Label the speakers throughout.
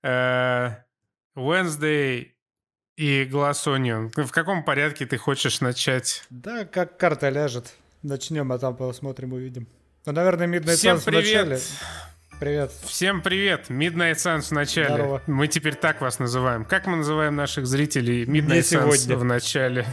Speaker 1: Wednesday и Glass Onion. В каком порядке ты хочешь начать?
Speaker 2: Да, как карта ляжет. Начнем, а там посмотрим, увидим. Ну, наверное, Midnight
Speaker 1: Всем
Speaker 2: Suns в
Speaker 1: привет!
Speaker 2: начале. Привет.
Speaker 1: Всем привет! Midnight Suns в начале.
Speaker 2: Здорово.
Speaker 1: Мы теперь так вас называем. Как мы называем наших зрителей? Midnight Suns в начале.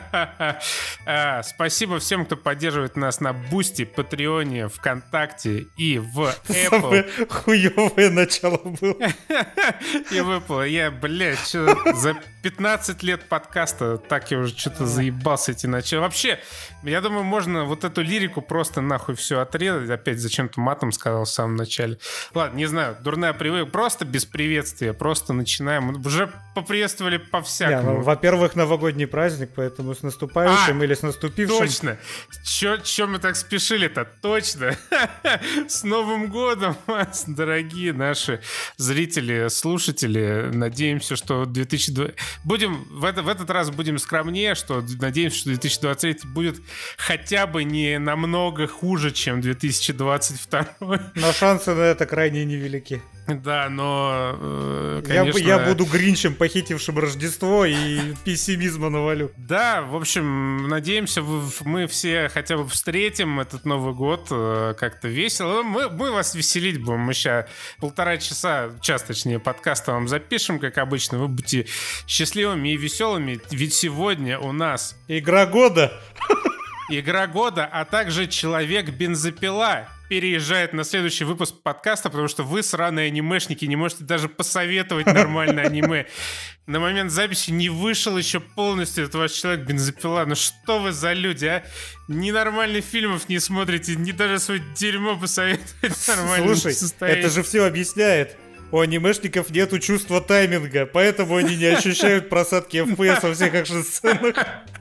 Speaker 1: Спасибо всем, кто поддерживает нас на Бусти, Патреоне, ВКонтакте и в Apple.
Speaker 2: Самое хуёвое начало было.
Speaker 1: И выпало. Я, за 15 лет подкаста так я уже что-то заебался эти начала. Вообще, я думаю, можно вот эту лирику просто нахуй все отрезать. Опять зачем-то матом сказал в самом начале. Ладно, не знаю, дурная привычка. Просто без приветствия. Просто начинаем. Уже поприветствовали по-всякому.
Speaker 2: Во-первых, новогодний праздник, поэтому с наступающим или с наступившим.
Speaker 1: Точно. Чё мы так спешили-то? Точно. С Новым годом вас, дорогие наши зрители, слушатели. Надеемся, что 2020... в этот раз будем скромнее, что надеемся, что 2023 будет хотя бы не намного хуже, чем 2022.
Speaker 2: Но шансы на это крайне невелики.
Speaker 1: Да, но, конечно...
Speaker 2: Я буду Гринчем, похитившим Рождество, и пессимизма навалю.
Speaker 1: Да, в общем, надеемся, мы все хотя бы встретим этот Новый год как-то весело. Мы вас веселить будем. Мы сейчас 1,5 часа, точнее, подкаста вам запишем, как обычно. Вы будете счастливыми и веселыми, ведь сегодня у нас...
Speaker 2: Игра года!
Speaker 1: Игра года, а также Человек-бензопила переезжает на следующий выпуск подкаста, потому что вы, сраные анимешники, не можете даже посоветовать нормальное аниме. На момент записи не вышел еще полностью этот ваш Человек-бензопила. Ну что вы за люди, а? Ни нормальных фильмов не смотрите, ни даже свое дерьмо посоветовать нормально.
Speaker 2: Слушай, это же все объясняет. У анимешников нету чувства тайминга, поэтому они не ощущают просадки FPS во всех экшн-сценах.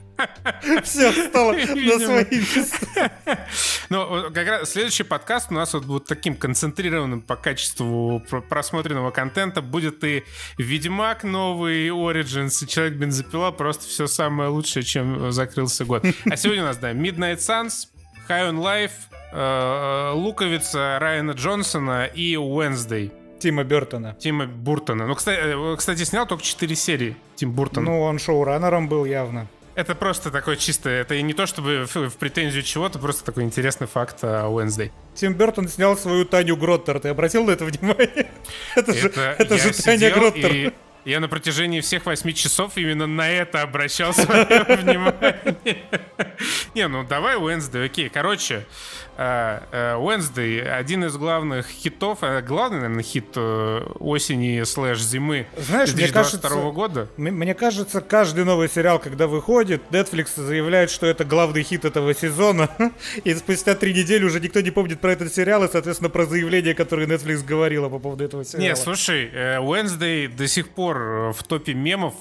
Speaker 2: Все стало на свои места.
Speaker 1: Ну, как раз следующий подкаст у нас вот будет таким концентрированным по качеству просмотренного контента. Будет и Ведьмак новый, Origins, и Человек-бензопила. Просто все самое лучшее, чем закрылся год. А сегодня у нас, да, Midnight Suns, High on Life, Луковица Райана Джонсона и Wednesday.
Speaker 2: Тима Бёртона.
Speaker 1: Тима Буртона. Ну, кстати, снял только 4 серии Тим Буртон.
Speaker 2: Ну, он шоураннером был явно.
Speaker 1: Это просто такой чисто, это не то чтобы в претензию чего-то, просто такой интересный факт о Wednesday.
Speaker 2: Тим Бёртон снял свою Таню Гроттер, ты обратил на это внимание? Это же Таня Гроттер.
Speaker 1: Я на протяжении всех 8 часов именно на это обращал свое внимание. Не, ну давай Wednesday, окей. Короче, Wednesday один из главных хитов, главный, наверное, хит осени / зимы 2022 года.
Speaker 2: Мне кажется, каждый новый сериал, когда выходит, Netflix заявляет, что это главный хит этого сезона, и спустя 3 недели уже никто не помнит про этот сериал, и, соответственно, про заявление, которое Netflix говорила по поводу этого сериала.
Speaker 1: Не, слушай, Wednesday до сих пор в топе мемов,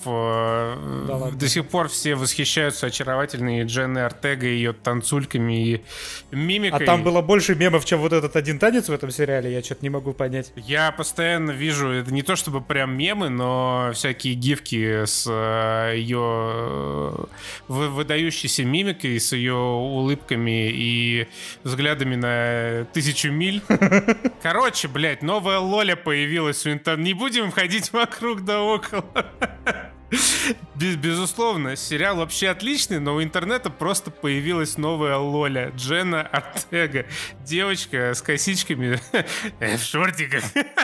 Speaker 1: до сих пор все восхищаются очаровательной Дженной Ортега и ее танцульками и мимикой.
Speaker 2: А там было больше мемов, чем вот этот один танец в этом сериале, я что-то не могу понять.
Speaker 1: Я постоянно вижу, это не то чтобы прям мемы, но всякие гифки с ее выдающейся мимикой, с ее улыбками и взглядами на 1000 миль. Короче, блядь, новая Лоля появилась в интернете. Не будем ходить вокруг да около. Безусловно, сериал вообще отличный, но у интернета просто появилась новая Лоля, Дженна Ортега. Девочка с косичками в шортиках.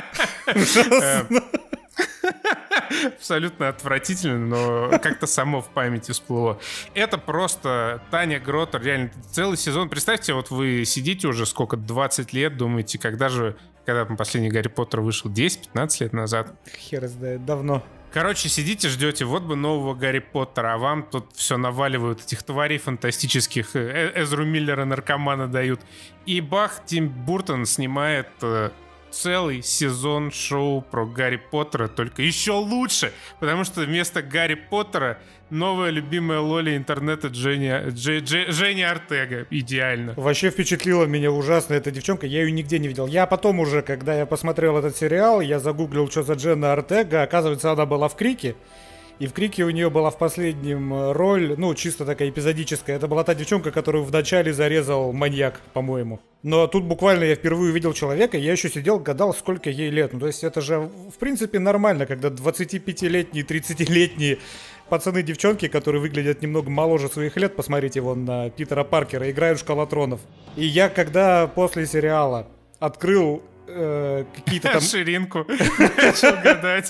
Speaker 1: Абсолютно отвратительно, но как-то само в памяти всплыло. Это просто Таня Гроттер, реально целый сезон. Представьте, вот вы сидите уже сколько, 20 лет, думаете, когда последний Гарри Поттер вышел? 10-15 лет назад?
Speaker 2: Хер знает, давно.
Speaker 1: Короче, сидите, ждете, вот бы нового Гарри Поттера, а вам тут все наваливают этих тварей фантастических, Эзру Миллера наркомана дают. И бах, Тим Буртон снимает целый сезон шоу про Гарри Поттера, только еще лучше, потому что вместо Гарри Поттера новая любимая Лоля интернета Женя Ортега. Идеально.
Speaker 2: Вообще впечатлила меня ужасно эта девчонка, я ее нигде не видел. Я потом уже, когда я посмотрел этот сериал, я загуглил, что за Дженна Ортега, оказывается, она была в Крике. И в Крике у нее была в последнем роль, ну, чисто такая эпизодическая. Это была та девчонка, которую вначале зарезал маньяк, по-моему. Но тут буквально я впервые увидел человека, и я еще сидел, гадал, сколько ей лет. Ну, то есть это же, в принципе, нормально, когда 25-летние, 30-летние пацаны-девчонки, которые выглядят немного моложе своих лет, посмотрите вон на Питера Паркера, играют в Шкалатронов. И я, когда после сериала открыл какие-то там...
Speaker 1: Ширинку. Начал гадать.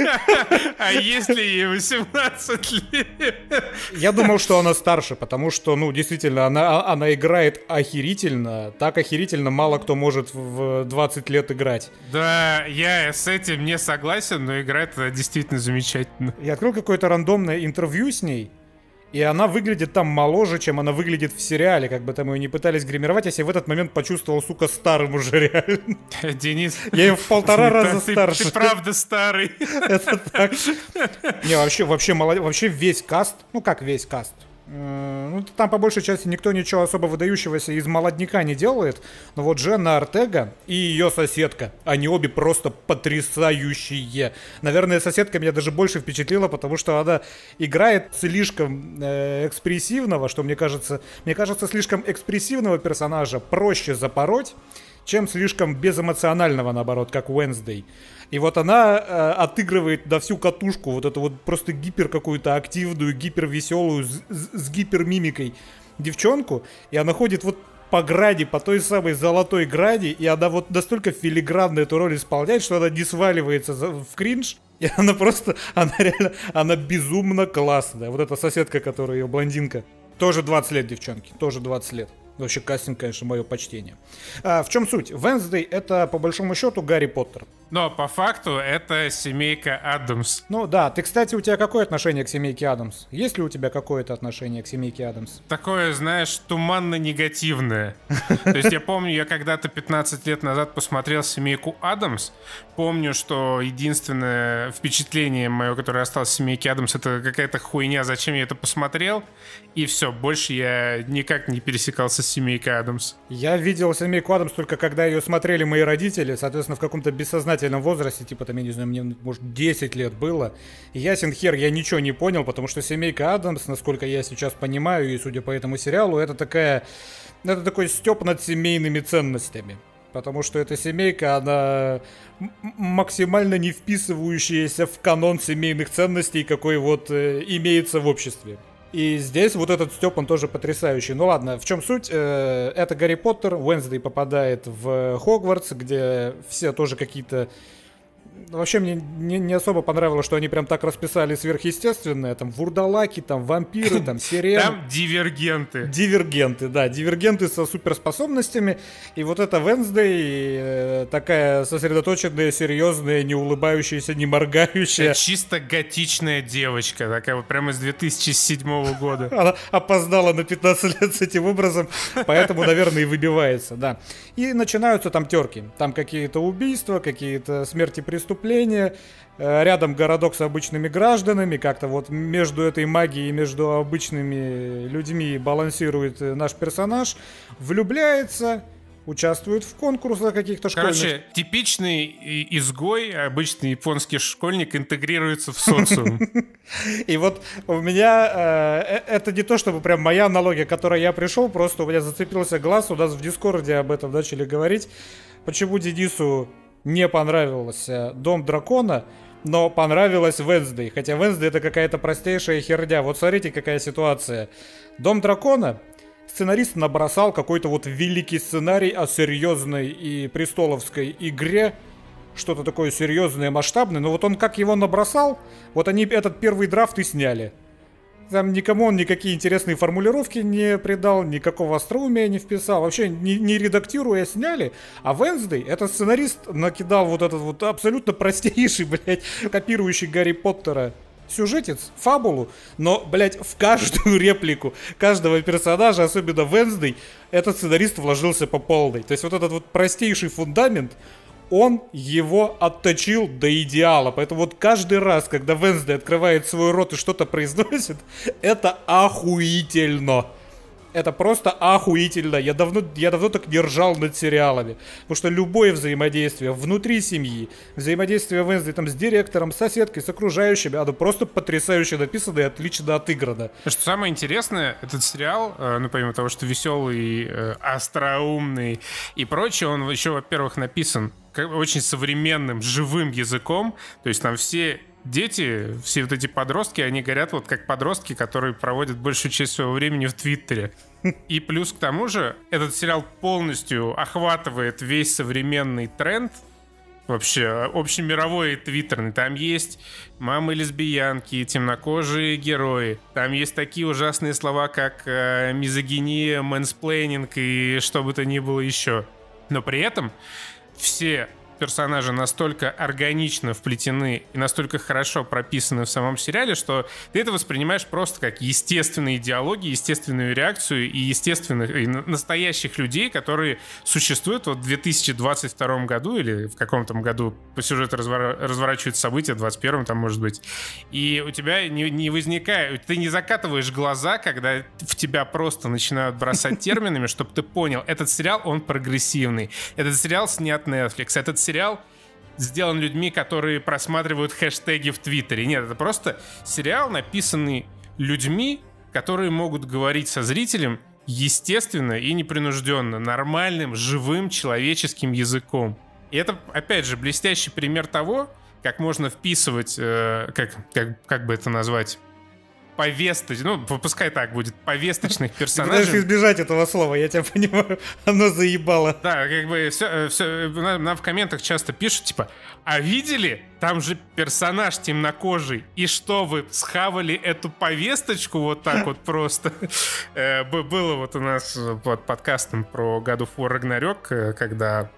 Speaker 1: А если ей 18 лет?
Speaker 2: Я думал, что она старше, потому что, ну, действительно, она играет охерительно. Так охерительно мало кто может в 20 лет играть.
Speaker 1: Да, я с этим не согласен, но играет она действительно замечательно.
Speaker 2: Я открыл какое-то рандомное интервью с ней, и она выглядит там моложе, чем она выглядит в сериале, как бы там ее не пытались гримировать. Я себя в этот момент почувствовал, сука, старым уже реально.
Speaker 1: Денис,
Speaker 2: я ее в 1,5 раза старше.
Speaker 1: Ты правда старый.
Speaker 2: Это так. Не, вообще весь каст, ну как весь каст, ну, там по большей части никто ничего особо выдающегося из молодняка не делает. Но вот Дженна Ортега и ее соседка, они обе просто потрясающие. Наверное, соседка меня даже больше впечатлила, потому что она играет слишком экспрессивного, что мне кажется, слишком экспрессивного персонажа проще запороть, чем слишком безэмоционального, наоборот, как Уэнсдей. И вот она отыгрывает на всю катушку вот эту вот просто гипер какую-то активную, гипервеселую, с гипермимикой девчонку. И она ходит вот по гради, по той самой золотой гради. И она вот настолько филигранно эту роль исполняет, что она не сваливается в кринж. И она просто, она безумно классная. Вот эта соседка, которая ее блондинка. Тоже 20 лет, девчонки, тоже 20 лет. Вообще кастинг, конечно, мое почтение. В чем суть? Венсдей — это, по большому счету, Гарри Поттер.
Speaker 1: Но по факту это семейка Адамс.
Speaker 2: Ну да, ты, кстати, у тебя какое отношение к семейке Адамс? Есть ли у тебя какое-то отношение к семейке Адамс?
Speaker 1: Такое, знаешь, туманно-негативное. То есть я помню, я когда-то 15 лет назад посмотрел семейку Адамс. Помню, что единственное впечатление мое, которое осталось в семейке Адамс, это какая-то хуйня, зачем я это посмотрел. И все, больше я никак не пересекался с семейкой Адамс.
Speaker 2: Я видел семейку Адамс только когда ее смотрели мои родители, соответственно, в каком-то бессознательном возрасте, типа там, я не знаю, мне, может, 10 лет было. И ясен хер, я ничего не понял, потому что семейка Адамс, насколько я сейчас понимаю, и судя по этому сериалу, это такой стёб над семейными ценностями. Потому что эта семейка, она максимально не вписывающаяся в канон семейных ценностей, какой вот имеется в обществе. И здесь вот этот стёб, он тоже потрясающий. Ну ладно, в чем суть? Это Гарри Поттер, Уэнсдей попадает в Хогвартс, где все тоже какие-то... Вообще мне не особо понравилось, что они прям так расписали сверхъестественное. Там вурдалаки, там вампиры, там сирены.
Speaker 1: Там дивергенты.
Speaker 2: Дивергенты со суперспособностями. И вот это Венсдей, такая сосредоточенная, серьезная, не улыбающаяся, не моргающая.
Speaker 1: Чисто готичная девочка, такая вот прямо из 2007 года.
Speaker 2: Она опоздала на 15 лет с этим образом, поэтому, наверное, и выбивается, да. И начинаются там терки. Там какие-то убийства, какие-то смерти преступления. Рядом городок с обычными гражданами. Как-то вот между этой магией и между обычными людьми балансирует наш персонаж. Влюбляется, участвует в конкурсах каких-то школьных.
Speaker 1: Короче, типичный изгой, обычный японский школьник интегрируется в социум.
Speaker 2: И вот у меня это не то чтобы прям моя аналогия, к которой я пришел, просто у меня зацепился глаз, у нас в Дискорде об этом начали говорить. Почему Денису не понравился Дом Дракона, но понравилась Венсдей. Хотя Венсдей — это какая-то простейшая херня. Вот смотрите, какая ситуация. Дом Дракона, сценарист набросал какой-то вот великий сценарий о серьезной и престоловской игре. Что-то такое серьезное, масштабное. Но вот он как его набросал, вот они этот первый драфт и сняли. Там никому он никакие интересные формулировки не придал, никакого остроумия не вписал. Вообще, не редактируя, сняли. А Венсдей, этот сценарист, накидал вот этот вот абсолютно простейший, блядь, копирующий Гарри Поттера сюжетец, фабулу. Но, блядь, в каждую реплику каждого персонажа, особенно Венсдей, этот сценарист вложился по полной. То есть вот этот вот простейший фундамент, он его отточил до идеала. Поэтому вот каждый раз, когда Венсдей открывает свой рот и что-то произносит, это охуительно. Это просто охуительно. Я давно так не ржал над сериалами. Потому что любое взаимодействие внутри семьи, взаимодействие Уэнсдей там с директором, с соседкой, с окружающими, оно просто потрясающе написано и отлично отыграно.
Speaker 1: Что самое интересное, этот сериал, ну помимо того, что веселый, остроумный и прочее, он еще, во-первых, написан очень современным, живым языком. То есть там все дети, все вот эти подростки, они горят вот как подростки, которые проводят большую часть своего времени в Твиттере. И плюс к тому же этот сериал полностью охватывает весь современный тренд, вообще общемировой твиттерный. Там есть мамы-лесбиянки, темнокожие герои. Там есть такие ужасные слова, как мизогиния, мэнсплейнинг и что бы то ни было еще. Но при этом все персонажи настолько органично вплетены и настолько хорошо прописаны в самом сериале, что ты это воспринимаешь просто как естественные диалоги, естественную реакцию и естественных, и настоящих людей, которые существуют вот в 2022 году или в каком-то году по сюжету разворачиваются события, в 2021 там может быть, и у тебя не возникает, ты не закатываешь глаза, когда в тебя просто начинают бросать терминами, чтобы ты понял, этот сериал, он прогрессивный, этот сериал снят Netflix, этот сериал сделан людьми, которые просматривают хэштеги в Твиттере. Нет, это просто сериал, написанный людьми, которые могут говорить со зрителем естественно и непринужденно, нормальным, живым, человеческим языком. И это, опять же, блестящий пример того, как можно вписывать, как бы это назвать, ну, пускай так будет, повесточных персонажей.
Speaker 2: Ты пытаешься избежать этого слова, я тебя понимаю, оно заебало.
Speaker 1: Да, как бы нам в комментах часто пишут, типа, а видели? Там же персонаж темнокожий. И что, вы схавали эту повесточку вот так вот просто? Было вот у нас под подкастом про God of War Ragnarok, когда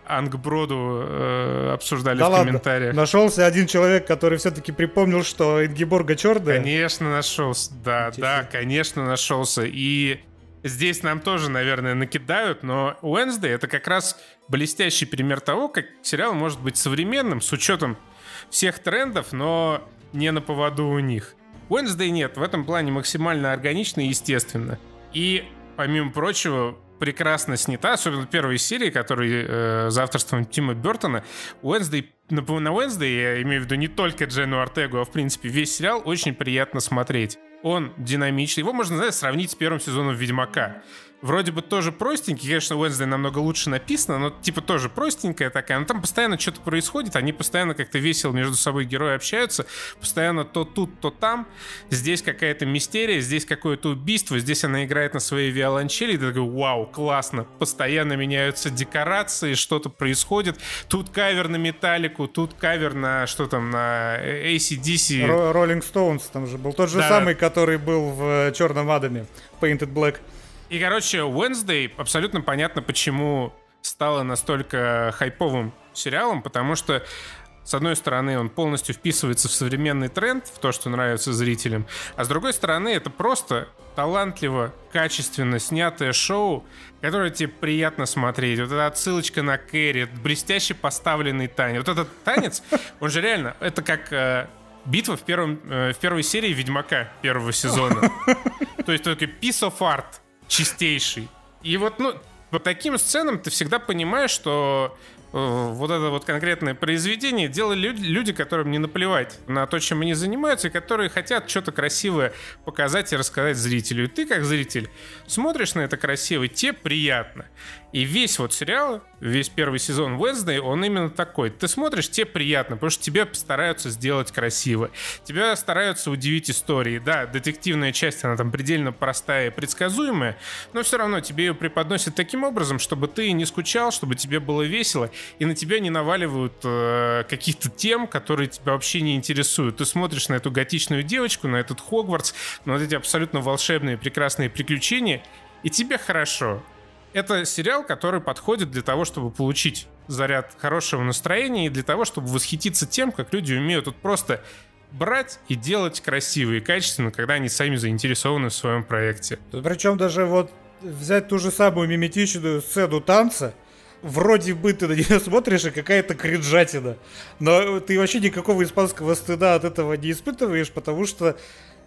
Speaker 1: Ангброду обсуждали в комментариях.
Speaker 2: Нашелся один человек, который все-таки припомнил, что Ингеборга черная.
Speaker 1: Конечно, нашелся. Да, конечно, нашелся. И здесь нам тоже, наверное, накидают, но Уэнсдей — это как раз блестящий пример того, как сериал может быть современным, с учетом всех трендов, но не на поводу у них. Уэнсдей нет, в этом плане максимально органично и естественно. И, помимо прочего, прекрасно снята, особенно первые серии, которые за авторством Тима Бёртона. Уэнсдей, на Уэнсдей, я имею в виду не только Дженну Ортегу, а в принципе весь сериал очень приятно смотреть. Он динамичный. Его можно, знаешь, сравнить с первым сезоном Ведьмака. Вроде бы тоже простенький, конечно, Уэнсдей намного лучше написано, но типа тоже простенькая такая, но там постоянно что-то происходит, они постоянно как-то весело между собой герои общаются, постоянно то тут, то там, здесь какая-то мистерия, здесь какое-то убийство, здесь она играет на своей виолончели, и ты такой, вау, классно, постоянно меняются декорации, что-то происходит, тут кавер на Металлику, тут кавер на, что там, на AC/DC.
Speaker 2: Rolling Stones там же был, тот же самый, который был в Черном Адаме, Painted Black.
Speaker 1: И, короче, Уэнсдей абсолютно понятно, почему стало настолько хайповым сериалом, потому что, с одной стороны, он полностью вписывается в современный тренд, в то, что нравится зрителям, а с другой стороны, это просто талантливо, качественно снятое шоу, которое тебе приятно смотреть. Вот эта отсылочка на Кэрри, блестяще поставленный танец. Вот этот танец, он же реально, это как битва в первой серии Ведьмака первого сезона. То есть только piece of art. Чистейший. И вот, по таким сценам ты всегда понимаешь, что вот это вот конкретное произведение делали люди, которым не наплевать на то, чем они занимаются, и которые хотят что-то красивое показать и рассказать зрителю. И ты, как зритель, смотришь на это красиво, тебе приятно. И весь вот сериал, весь первый сезон Уэнсдей, он именно такой. Ты смотришь, тебе приятно, потому что тебе стараются сделать красиво. Тебя стараются удивить историей. Да, детективная часть, она там предельно простая и предсказуемая, но все равно тебе ее преподносят таким образом, чтобы ты не скучал, чтобы тебе было весело, и на тебя не наваливают каких-то тем, которые тебя вообще не интересуют. Ты смотришь на эту готичную девочку, на этот Хогвартс, на вот эти абсолютно волшебные, прекрасные приключения, и тебе хорошо. Это сериал, который подходит для того, чтобы получить заряд хорошего настроения и для того, чтобы восхититься тем, как люди умеют тут просто брать и делать красиво и качественно, когда они сами заинтересованы в своем проекте.
Speaker 2: Причем даже вот взять ту же самую миметичную сцену танца, вроде бы ты на нее смотришь, и какая-то кринжатина. Но ты вообще никакого испанского стыда от этого не испытываешь, потому что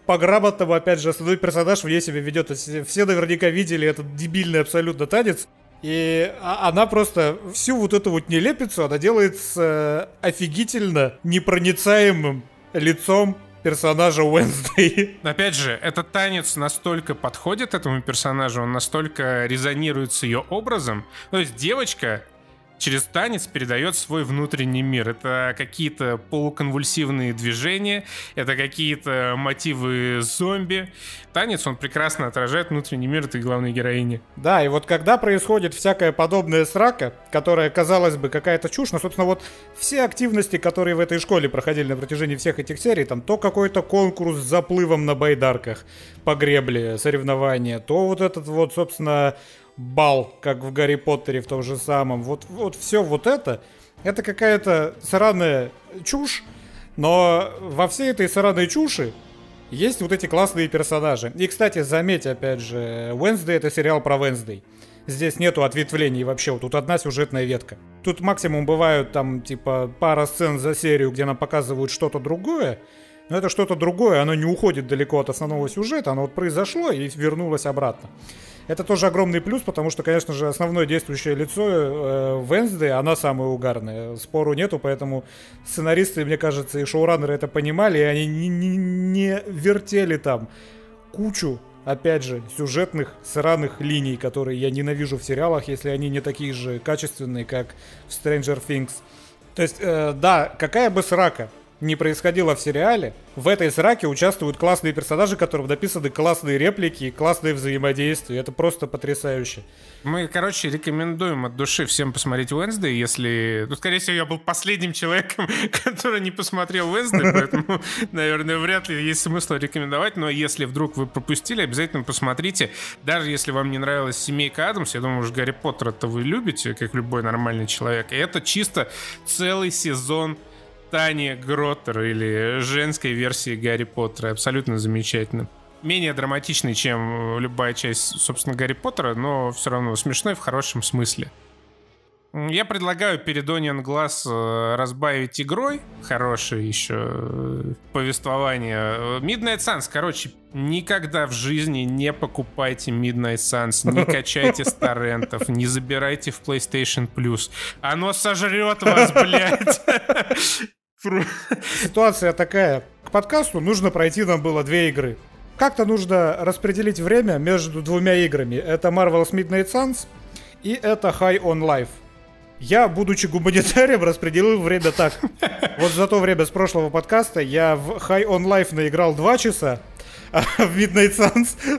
Speaker 2: по-грамотному, опять же, основной персонаж вне себя ведет. То есть все наверняка видели этот дебильный абсолютно танец. И она просто всю вот эту вот нелепицу она делает с офигительно непроницаемым лицом персонажа Уэнсдей.
Speaker 1: Опять же, этот танец настолько подходит этому персонажу, он настолько резонирует с ее образом. То есть девочка через танец передает свой внутренний мир. Это какие-то полуконвульсивные движения, это какие-то мотивы зомби. Танец, он прекрасно отражает внутренний мир этой главной героини.
Speaker 2: Да, и вот когда происходит всякая подобная срака, которая, казалось бы, какая-то чушь, но, собственно, вот все активности, которые в этой школе проходили на протяжении всех этих серий, там то какой-то конкурс с заплывом на байдарках по гребле, соревнования, то вот этот вот, собственно, бал, как в Гарри Поттере в том же самом. Вот все вот это какая-то сраная чушь, но во всей этой сраной чуши есть вот эти классные персонажи. И, кстати, заметь, опять же, Wednesday — это сериал про Wednesday. Здесь нету ответвлений вообще, вот тут одна сюжетная ветка. Тут максимум бывают там, типа, пара сцен за серию, где нам показывают что-то другое, но это что-то другое, оно не уходит далеко от основного сюжета, оно вот произошло и вернулось обратно. Это тоже огромный плюс, потому что, конечно же, основное действующее лицо Wednesday, она самая угарная. Спору нету, поэтому сценаристы, мне кажется, и шоураннеры это понимали, и они не вертели там кучу, опять же, сюжетных сраных линий, которые я ненавижу в сериалах, если они не такие же качественные, как в Stranger Things. То есть, да, какая бы срака не происходило в сериале, в этой сраке участвуют классные персонажи, которым написаны классные реплики, классные взаимодействия. Это просто потрясающе.
Speaker 1: Мы, короче, рекомендуем от души всем посмотреть Wednesday, если... Ну, скорее всего, я был последним человеком, который не посмотрел Wednesday, поэтому, наверное, вряд ли есть смысл рекомендовать, но если вдруг вы пропустили, обязательно посмотрите. Даже если вам не нравилась «Семейка Адамс», я думаю, уж Гарри Поттера-то вы любите, как любой нормальный человек. И это чисто целый сезон Тани Гроттер или женской версии Гарри Поттера. Абсолютно замечательно. Менее драматичный, чем любая часть, собственно, Гарри Поттера, но все равно смешной в хорошем смысле. Я предлагаю перед Onion Glass разбавить игрой. Хорошее еще повествование. Midnight Suns, короче, никогда в жизни не покупайте Midnight Suns, не качайте с торрентов, не забирайте в PlayStation Plus. Оно сожрет вас, блядь.
Speaker 2: Ситуация такая. К подкасту нужно пройти нам было 2 игры. Как-то нужно распределить время между 2 играми. Это Marvel's Midnight Suns и это High on Life. Я, будучи гуманитарием, распределил время так. Вот за то время с прошлого подкаста я в High on Life наиграл 2 часа, а в Midnight Suns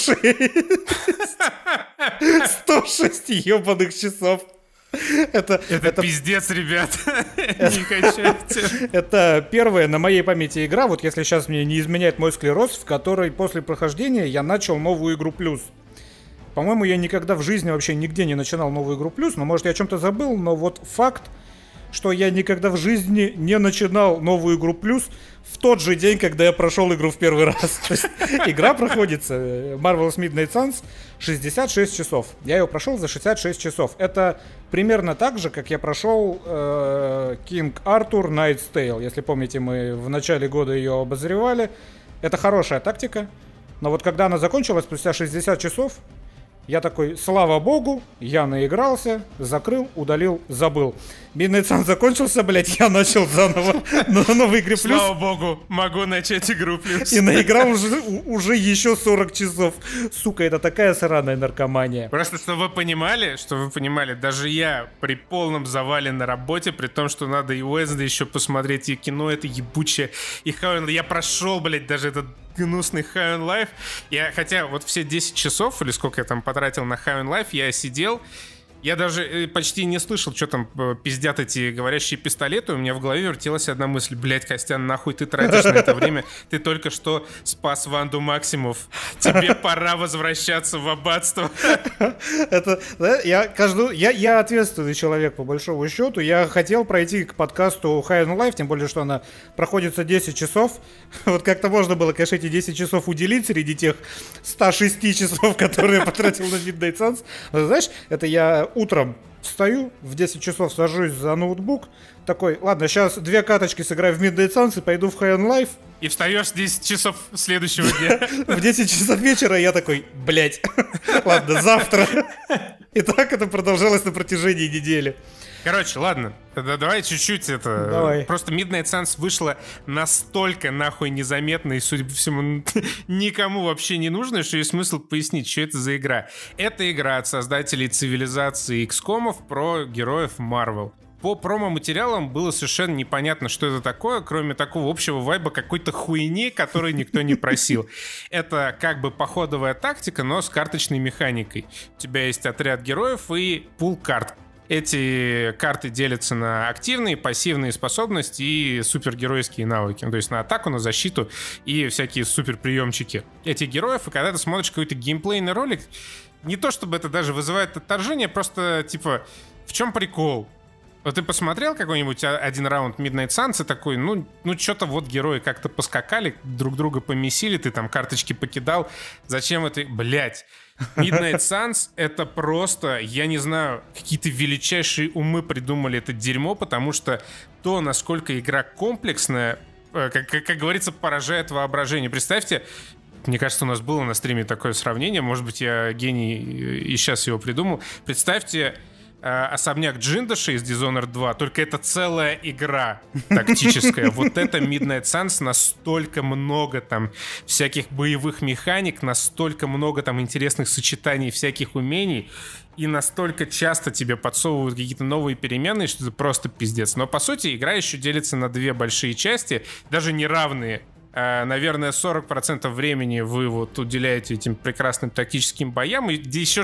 Speaker 2: 106 ебаных часов.
Speaker 1: Это пиздец, ребят. Не качайте.
Speaker 2: Это первая на моей памяти игра, вот если сейчас мне не изменяет мой склероз, в которой после прохождения я начал новую игру плюс. По-моему, я никогда в жизни вообще нигде не начинал новую игру плюс, но может я о чем-то забыл, но вот факт, что я никогда в жизни не начинал новую игру плюс в тот же день, когда я прошел игру в первый раз. То есть игра проходится, Marvel's Midnight Suns, 66 часов. Я ее прошел за 66 часов. Это примерно так же, как я прошел King Arthur Knight's Tale. Если помните, мы в начале года ее обозревали. Это хорошая тактика. Но вот когда она закончилась, спустя 60 часов, я такой, слава богу, я наигрался, закрыл, удалил, забыл. Midnight Suns закончился, блять, я начал заново на новой игре плюс.
Speaker 1: Слава богу, могу начать игру плюс.
Speaker 2: И наиграл уже еще 40 часов. Сука, это такая сраная наркомания.
Speaker 1: Просто, чтобы вы понимали, даже я при полном завале на работе, при том, что надо и Уэзда еще посмотреть, и кино это ебучее, и я прошел, блять, даже этот гнусный High on Life. Хотя вот все 10 часов, или сколько я там потратил на High on Life, я сидел, я даже почти не слышал, что там пиздят эти говорящие пистолеты. У меня в голове вертелась одна мысль: блять, Костян, нахуй ты тратишь на это время? Ты только что спас Ванду Максимов. Тебе пора возвращаться в аббатство.
Speaker 2: Это, я ответственный человек, по большому счету. Я хотел пройти к подкасту High on Life, тем более, что она проходится 10 часов. Вот как-то можно было, конечно, эти 10 часов уделить среди тех 106 часов, которые я потратил на Midnight Suns. Но, знаешь, это я утром встаю, в 10 часов сажусь за ноутбук, такой, ладно, сейчас 2 каточки сыграю в Midnight Suns и пойду в High on Life.
Speaker 1: И встаешь в 10 часов следующего дня.
Speaker 2: В 10 часов вечера я такой, блять, ладно, завтра. И так это продолжалось на протяжении недели.
Speaker 1: Короче, ладно, давай чуть-чуть это...
Speaker 2: Давай.
Speaker 1: Просто Midnight Suns вышла настолько нахуй незаметно и, судя по всему, никому вообще не нужно, что есть смысл пояснить, что это за игра. Это игра от создателей цивилизации XCOM про героев Marvel. По промо-материалам было совершенно непонятно, что это такое, кроме такого общего вайба какой-то хуйни, которой никто не просил. Это как бы походовая тактика, но с карточной механикой. У тебя есть отряд героев и пул карт. Эти карты делятся на активные, пассивные способности и супергеройские навыки. То есть на атаку, на защиту и всякие суперприемчики этих героев. И когда ты смотришь какой-то геймплейный ролик, не то чтобы это даже вызывает отторжение, просто типа, в чем прикол? Вот ты посмотрел какой-нибудь один раунд Midnight Suns и такой, ну что-то вот герои как-то поскакали, друг друга помесили, ты там карточки покидал. Зачем это? Блять. Midnight Suns — это просто, я не знаю, какие-то величайшие умы придумали это дерьмо, потому что то, насколько игра комплексная, как говорится, поражает воображение. Представьте, мне кажется, у нас было на стриме такое сравнение, может быть, я гений и сейчас его придумал. Представьте особняк Джиндаши из Dishonored 2, только это целая игра тактическая. Вот это Midnight Suns, настолько много там всяких боевых механик, настолько много там интересных сочетаний всяких умений, и настолько часто тебе подсовывают какие-то новые переменные, что это просто пиздец. Но по сути игра еще делится на две большие части, даже неравные. Наверное, 40% времени вы вот уделяете этим прекрасным тактическим боям, и еще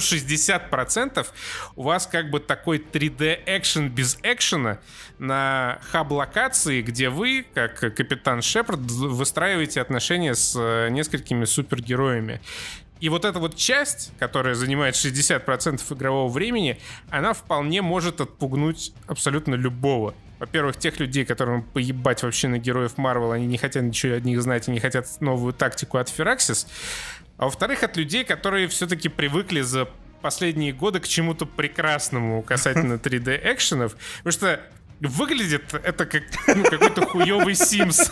Speaker 1: 60% у вас как бы такой 3D-экшен без экшена на хаб-локации, где вы, как капитан Шепард, выстраиваете отношения с несколькими супергероями. И вот эта вот часть, которая занимает 60% игрового времени, она вполне может отпугнуть абсолютно любого. Во-первых, тех людей, которым поебать вообще на героев Marvel, они не хотят ничего от них знать и не хотят новую тактику от Firaxis. А во-вторых, от людей, которые все-таки привыкли за последние годы к чему-то прекрасному касательно 3D-экшенов. Потому что выглядит это как какой-то хуёвый Sims.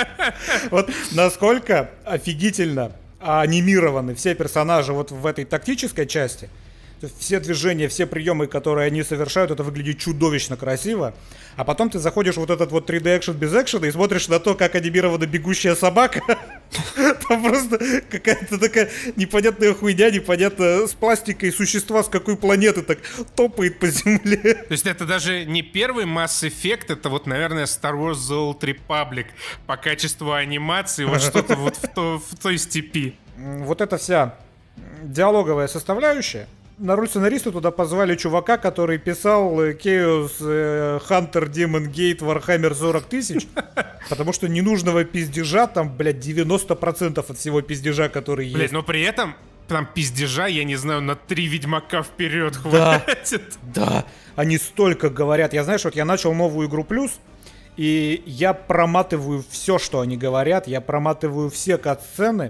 Speaker 2: Вот насколько офигительно анимированы все персонажи вот в этой тактической части. Все движения, все приемы, которые они совершают, это выглядит чудовищно красиво. А потом ты заходишь в вот этот вот 3D-экшен без экшена и смотришь на то, как анимирована бегущая собака. Там просто какая-то такая непонятная хуйня, непонятно с пластикой существа с какой планеты так топает по земле.
Speaker 1: То есть это даже не первый Mass Effect, это вот, наверное, Star Wars The Old Republic по качеству анимации, вот что-то вот в той степи.
Speaker 2: Вот эта вся диалоговая составляющая. На роль сценариста туда позвали чувака, который писал Chaos Hunter Demon Gate Warhammer 40 тысяч, потому что ненужного пиздежа там, блядь, 90% от всего пиздежа, который есть.
Speaker 1: Блядь, но при этом там пиздежа, я не знаю, на 3 Ведьмака вперед хватит.
Speaker 2: Да, они столько говорят. Я, знаешь, вот я начал новую игру Плюс, и я проматываю все, что они говорят, я проматываю все кат-сцены,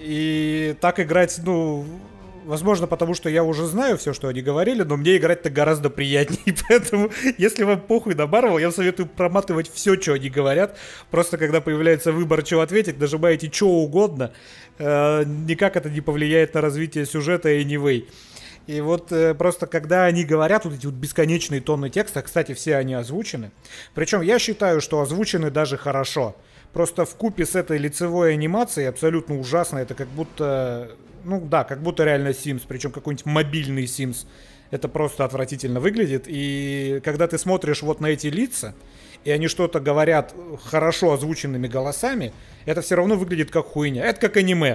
Speaker 2: и так играть, возможно, потому что я уже знаю все, что они говорили, но мне играть-то гораздо приятнее. Поэтому, если вам похуй на Marvel, я советую проматывать все, что они говорят. Просто когда появляется выбор, что ответить, нажимаете что угодно. Никак это не повлияет на развитие сюжета anyway. И вот просто когда они говорят, вот эти вот бесконечные тонны текста, кстати, все они озвучены. Причем я считаю, что озвучены даже хорошо. Просто вкупе с этой лицевой анимацией абсолютно ужасно. Это как будто... как будто реально Sims, причем какой-нибудь мобильный Sims. Это просто отвратительно выглядит. И когда ты смотришь вот на эти лица, и они что-то говорят хорошо озвученными голосами, это все равно выглядит как хуйня. Это как аниме.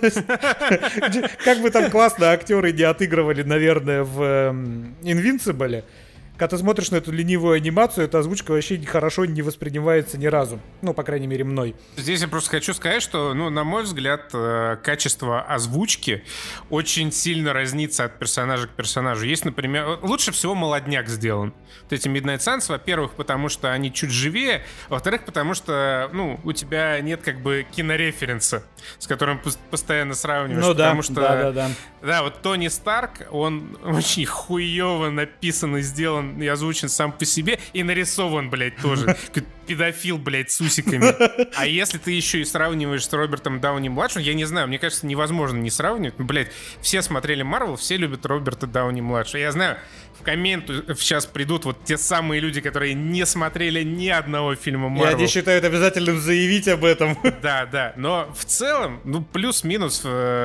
Speaker 2: Как бы там классно актеры не отыгрывали, наверное, в Invincible. Когда ты смотришь на эту ленивую анимацию, эта озвучка вообще хорошо не воспринимается ни разу. По крайней мере, мной.
Speaker 1: Здесь я просто хочу сказать, что, на мой взгляд, качество озвучки очень сильно разнится от персонажа к персонажу. Есть, например, лучше всего молодняк сделан. Вот эти Midnight Suns, во-первых, потому что они чуть живее, во-вторых, потому что, у тебя нет как бы кинореференса, с которым постоянно сравниваешь. Потому что, да, вот Тони Старк, он очень хуёво написан и сделан, и озвучен сам по себе, и нарисован, блядь, тоже. педофил, блядь, с усиками. А если ты еще и сравниваешь с Робертом Дауни-младшим, я не знаю, мне кажется, невозможно не сравнивать. Блядь, все смотрели Марвел, все любят Роберта Дауни-младшего. Я знаю, в комменты сейчас придут вот те самые люди, которые не смотрели ни одного фильма Марвел.
Speaker 2: И они считают обязательным заявить об этом.
Speaker 1: Да, да, но в целом, ну, плюс-минус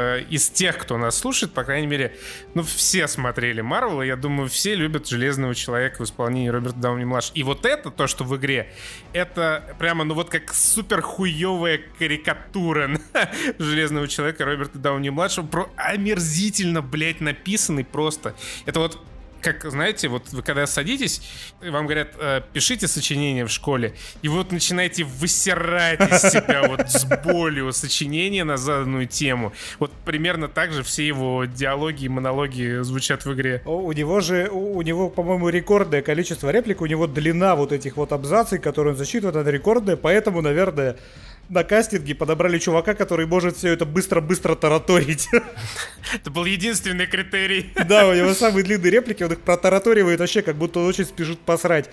Speaker 1: из тех, кто нас слушает, по крайней мере, ну, все смотрели Марвел, и я думаю, все любят Железного Человека в исполнении Роберта Дауни-младшего. И вот это, то, что в игре, это прямо, ну, вот как супер хуевая карикатура на Железного Человека Роберта Дауни-младшего, омерзительно, блядь, написанный просто. Это вот как, знаете, вот вы когда садитесь, вам говорят, пишите сочинение в школе, и вы вот начинаете высирать из себя вот с болью сочинение на заданную тему. Вот примерно так же все его диалоги и монологи звучат в игре.
Speaker 2: У него, по-моему, рекордное количество реплик, у него длина вот этих вот абзаций, которые он зачитывает, она рекордная, поэтому, наверное, на кастинге подобрали чувака, который может все это быстро-быстро тараторить.
Speaker 1: Это был единственный критерий.
Speaker 2: Да, у него самые длинные реплики, он их протараторивает вообще, как будто он очень спешит посрать.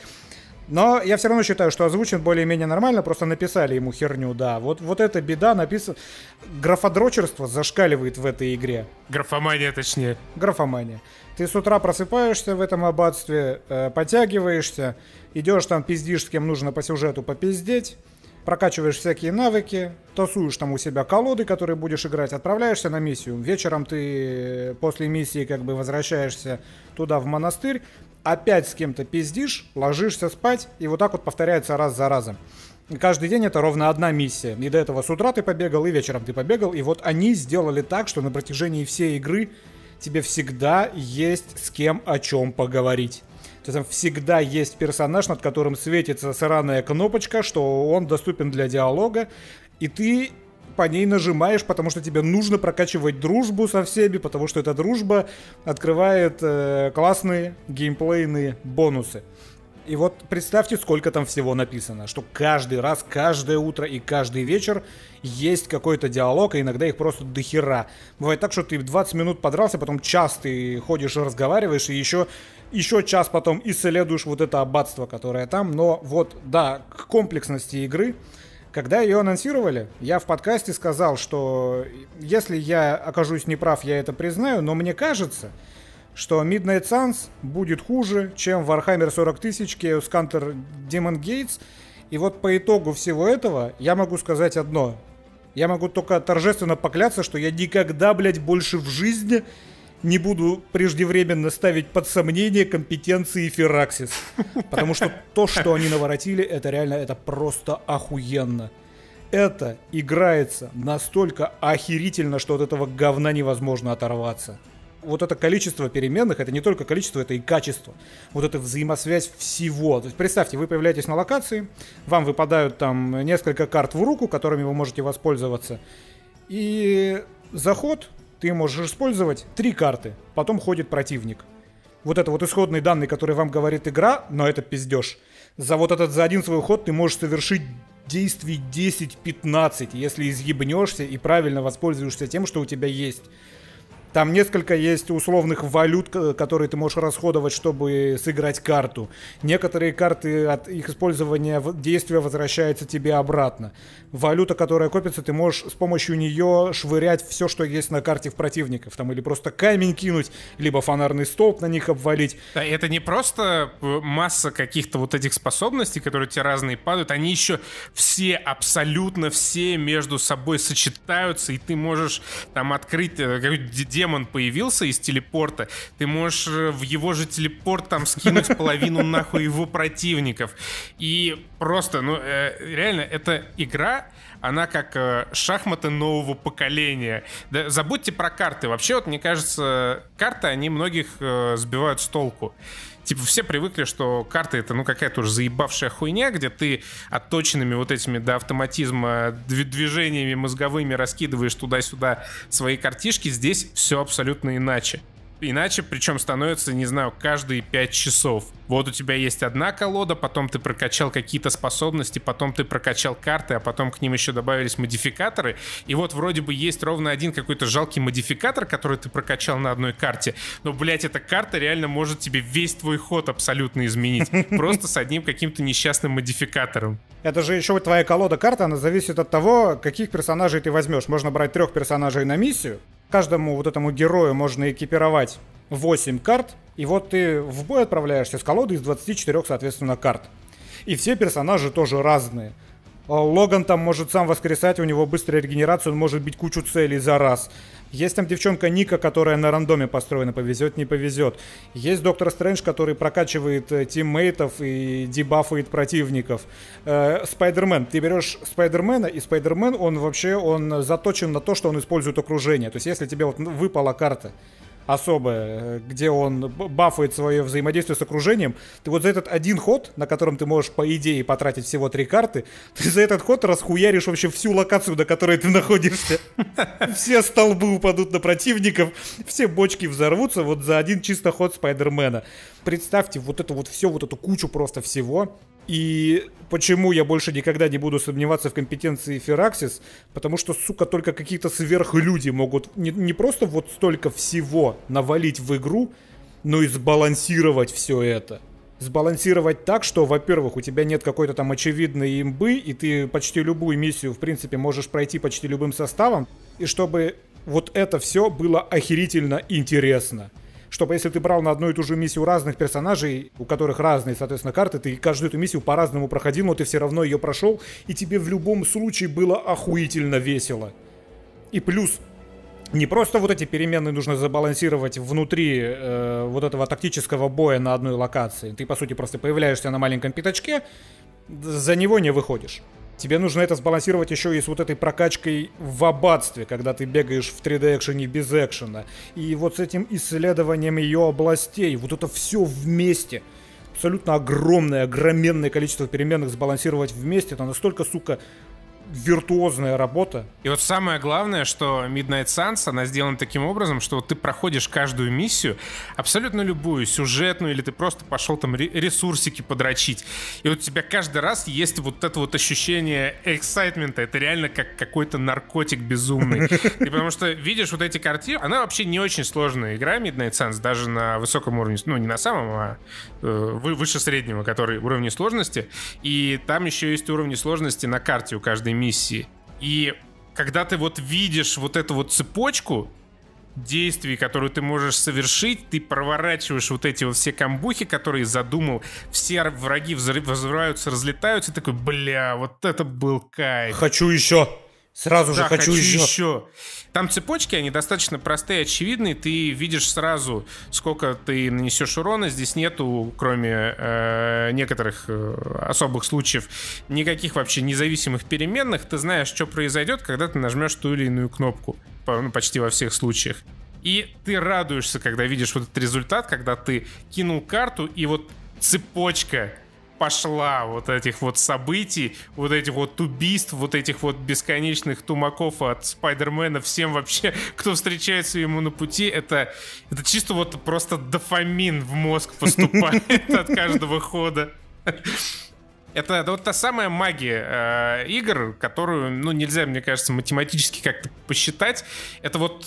Speaker 2: Но я все равно считаю, что озвучен более-менее нормально, просто написали ему херню, да. Вот эта беда написана. Графодрочерство зашкаливает в этой игре.
Speaker 1: Графомания, точнее.
Speaker 2: Графомания. Ты с утра просыпаешься в этом аббатстве, подтягиваешься, идешь там пиздишь, с кем нужно по сюжету попиздеть, прокачиваешь всякие навыки, тасуешь там у себя колоды, которые будешь играть, отправляешься на миссию. Вечером ты после миссии как бы возвращаешься туда в монастырь, опять с кем-то пиздишь, ложишься спать, и вот так вот повторяется раз за разом. И каждый день это ровно одна миссия. И до этого с утра ты побегал, и вечером ты побегал, и вот они сделали так, что на протяжении всей игры тебе всегда есть с кем о чем поговорить. То есть там всегда есть персонаж, над которым светится сраная кнопочка, что он доступен для диалога, и ты по ней нажимаешь, потому что тебе нужно прокачивать дружбу со всеми, потому что эта дружба открывает классные геймплейные бонусы. И вот представьте, сколько там всего написано, что каждый раз, каждое утро и каждый вечер есть какой-то диалог, а иногда их просто дохера. Бывает так, что ты 20 минут подрался, потом час ты ходишь и разговариваешь, и еще час потом исследуешь вот это аббатство, которое там. Но вот, да, к комплексности игры, когда ее анонсировали, я в подкасте сказал, что если я окажусь неправ, я это признаю, но мне кажется, что Midnight Suns будет хуже, чем Warhammer 40 000, Chaos Counter Demon Gates. И вот по итогу всего этого я могу сказать одно. Я могу только торжественно поклясться, что я никогда, блядь, больше в жизни не буду преждевременно ставить под сомнение компетенции Firaxis. Потому что то, что они наворотили, это реально, это просто охуенно. Это играется настолько охерительно, что от этого говна невозможно оторваться. Вот это количество переменных, это не только количество, это и качество. Вот эта взаимосвязь всего. То есть представьте, вы появляетесь на локации, вам выпадают там несколько карт в руку, которыми вы можете воспользоваться. И за ход ты можешь использовать 3 карты, потом ходит противник. Вот это вот исходный данный, который вам говорит игра, но это пиздеж. За один свой ход ты можешь совершить действий 10-15, если изъебнешься и правильно воспользуешься тем, что у тебя есть. Там несколько есть условных валют, которые ты можешь расходовать, чтобы сыграть карту. Некоторые карты от их использования действия возвращаются тебе обратно. Валюта, которая копится, ты можешь с помощью нее швырять все, что есть на карте в противников. Там или просто камень кинуть, либо фонарный столб на них обвалить.
Speaker 1: Да, это не просто масса каких-то вот этих способностей, которые тебе разные падают. Они еще все, абсолютно все между собой сочетаются, и ты можешь там открыть какой-то демон появился из телепорта, ты можешь в его же телепорт там скинуть половину нахуй его противников. И просто, реально, эта игра, она как шахматы нового поколения. Да, забудьте про карты. Вообще, вот мне кажется, карты, они многих сбивают с толку. Типа все привыкли, что карты — это какая-то уже заебавшая хуйня, где ты отточенными вот этими до автоматизма движениями мозговыми раскидываешь туда-сюда свои картишки. Здесь все абсолютно иначе. Иначе, причем становится, не знаю, каждые 5 часов. Вот у тебя есть одна колода, потом ты прокачал какие-то способности, потом ты прокачал карты, а потом к ним еще добавились модификаторы. И вот вроде бы есть ровно один какой-то жалкий модификатор, который ты прокачал на одной карте. Но, блять, эта карта реально может тебе весь твой ход абсолютно изменить. Просто с одним каким-то несчастным модификатором.
Speaker 2: Это же еще твоя колода карт, она зависит от того, каких персонажей ты возьмешь. Можно брать 3 персонажей на миссию. Каждому вот этому герою можно экипировать 8 карт, и вот ты в бой отправляешься с колодой из 24, соответственно, карт. И все персонажи тоже разные. Логан там может сам воскресать, у него быстрая регенерация, он может бить кучу целей за раз. Есть там девчонка Ника, которая на рандоме построена, повезет, не повезет. Есть Доктор Стрэндж, который прокачивает тиммейтов и дебафает противников. Спайдермен. Ты берешь Спайдермена, и Спайдермен, он заточен на то, что он использует окружение. То есть если тебе вот выпала карта особое, где он бафает свое взаимодействие с окружением, ты вот за этот один ход, на котором ты можешь, по идее, потратить всего 3 карты, ты за этот ход расхуяришь вообще всю локацию, на которой ты находишься. Все столбы упадут на противников, все бочки взорвутся вот за один чисто ход Спайдермена. Представьте вот эту кучу просто всего. И почему я больше никогда не буду сомневаться в компетенции Firaxis? Потому что, сука, только какие-то сверхлюди могут не просто вот столько всего навалить в игру, но и сбалансировать все это. Сбалансировать так, что, во-первых, у тебя нет какой-то там очевидной имбы, и ты почти любую миссию, в принципе, можешь пройти почти любым составом, и чтобы вот это все было охерительно интересно. Чтобы если ты брал на одну и ту же миссию разных персонажей, у которых разные, соответственно, карты, ты каждую эту миссию по-разному проходил, но ты все равно ее прошел, и тебе в любом случае было охуительно весело. И плюс, не просто вот эти переменные нужно забалансировать внутри вот этого тактического боя на одной локации. Ты, по сути, просто появляешься на маленьком пятачке, за него не выходишь. Тебе нужно это сбалансировать еще и с вот этой прокачкой в аббатстве, когда ты бегаешь в 3D-экшене без экшена. И вот с этим исследованием ее областей. Вот это все вместе. Абсолютно огроменное количество переменных сбалансировать вместе. Это настолько, сука, виртуозная работа.
Speaker 1: И вот самое главное, что Midnight Suns, она сделана таким образом, что вот ты проходишь каждую миссию, абсолютно любую, сюжетную, или ты просто пошел там ресурсики подрочить. И вот у тебя каждый раз есть вот это вот ощущение эксайтмента. Это реально как какой-то наркотик безумный. И потому что видишь вот эти картины, она вообще не очень сложная игра, Midnight Suns, даже на высоком уровне, ну не на самом, а выше среднего, который уровень сложности. И там еще есть уровни сложности на карте у каждой миссии. И когда ты вот видишь вот эту вот цепочку действий, которую ты можешь совершить, ты проворачиваешь вот эти вот все камбухи, которые задумал, все враги взрываются, разлетаются, и такой, бля, вот это был кайф.
Speaker 2: Хочу еще. Сразу же хочу
Speaker 1: еще. Там цепочки, они достаточно простые, очевидные. Ты видишь сразу, сколько ты нанесешь урона. Здесь нету, кроме некоторых особых случаев, никаких вообще независимых переменных. Ты знаешь, что произойдет, когда ты нажмешь ту или иную кнопку. Почти во всех случаях. И ты радуешься, когда видишь вот этот результат, когда ты кинул карту, и вот цепочка пошла вот этих вот событий, вот этих вот убийств, вот этих вот бесконечных тумаков от Спайдермена всем вообще, кто встречается ему на пути, это чисто вот просто дофамин в мозг поступает от каждого хода. Это вот та самая магия игр, которую, ну, нельзя, мне кажется, математически как-то посчитать. Это вот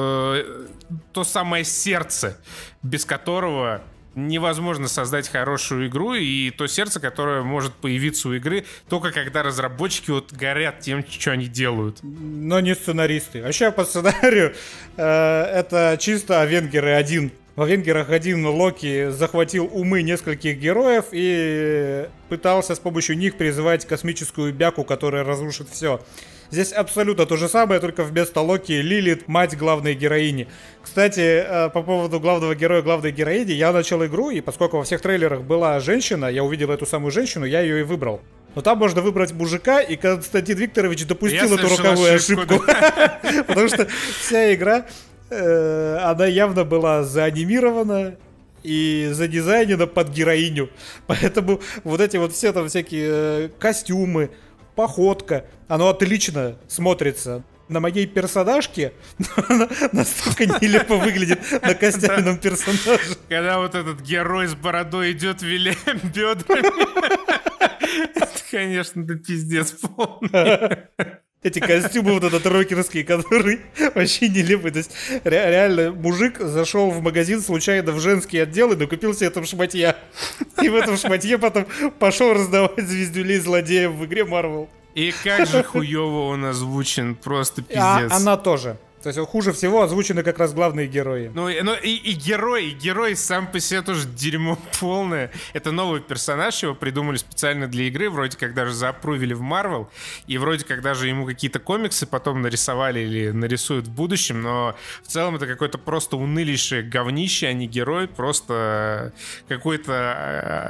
Speaker 1: то самое сердце, без которого невозможно создать хорошую игру, и то сердце, которое может появиться у игры только когда разработчики вот горят тем, что они делают.
Speaker 2: Но не сценаристы. Вообще по сценарию это чисто Авенгеры 1. В Авенгерах 1 Локи захватил умы нескольких героев и пытался с помощью них призывать космическую бяку, которая разрушит все. Здесь абсолютно то же самое, только вместо Локи Лилит, мать главной героини. Кстати, по поводу главного героя, главной героини, я начал игру, и поскольку во всех трейлерах была женщина, я увидел эту самую женщину, я ее и выбрал. Но там можно выбрать мужика, и Константин Викторович допустил эту роковую ошибку. Потому что вся игра, она явно была заанимирована и задизайнена под героиню. Поэтому вот эти вот все там всякие костюмы, походка, оно отлично смотрится на моей персонажке настолько нелепо выглядит на костяном персонаже.
Speaker 1: Когда вот этот герой с бородой идет, виляя бедрами. Это, конечно, да пиздец полный.
Speaker 2: Эти костюмы вот этот рокерские, которые вообще нелепые. То есть реально мужик зашел в магазин случайно в женский отдел и накупил себе там шматья. И в этом шматье потом пошел раздавать звездюлей злодеев в игре Marvel.
Speaker 1: И как же хуёво он озвучен, просто пиздец.
Speaker 2: Она тоже. То есть хуже всего озвучены как раз главные герои.
Speaker 1: Ну и герой сам по себе тоже дерьмо полное. Это новый персонаж, его придумали специально для игры, вроде как даже заапрувили в Marvel, и вроде как даже ему какие-то комиксы потом нарисовали или нарисуют в будущем, но в целом это какое-то просто унылейшее говнище, а не герой, просто какой-то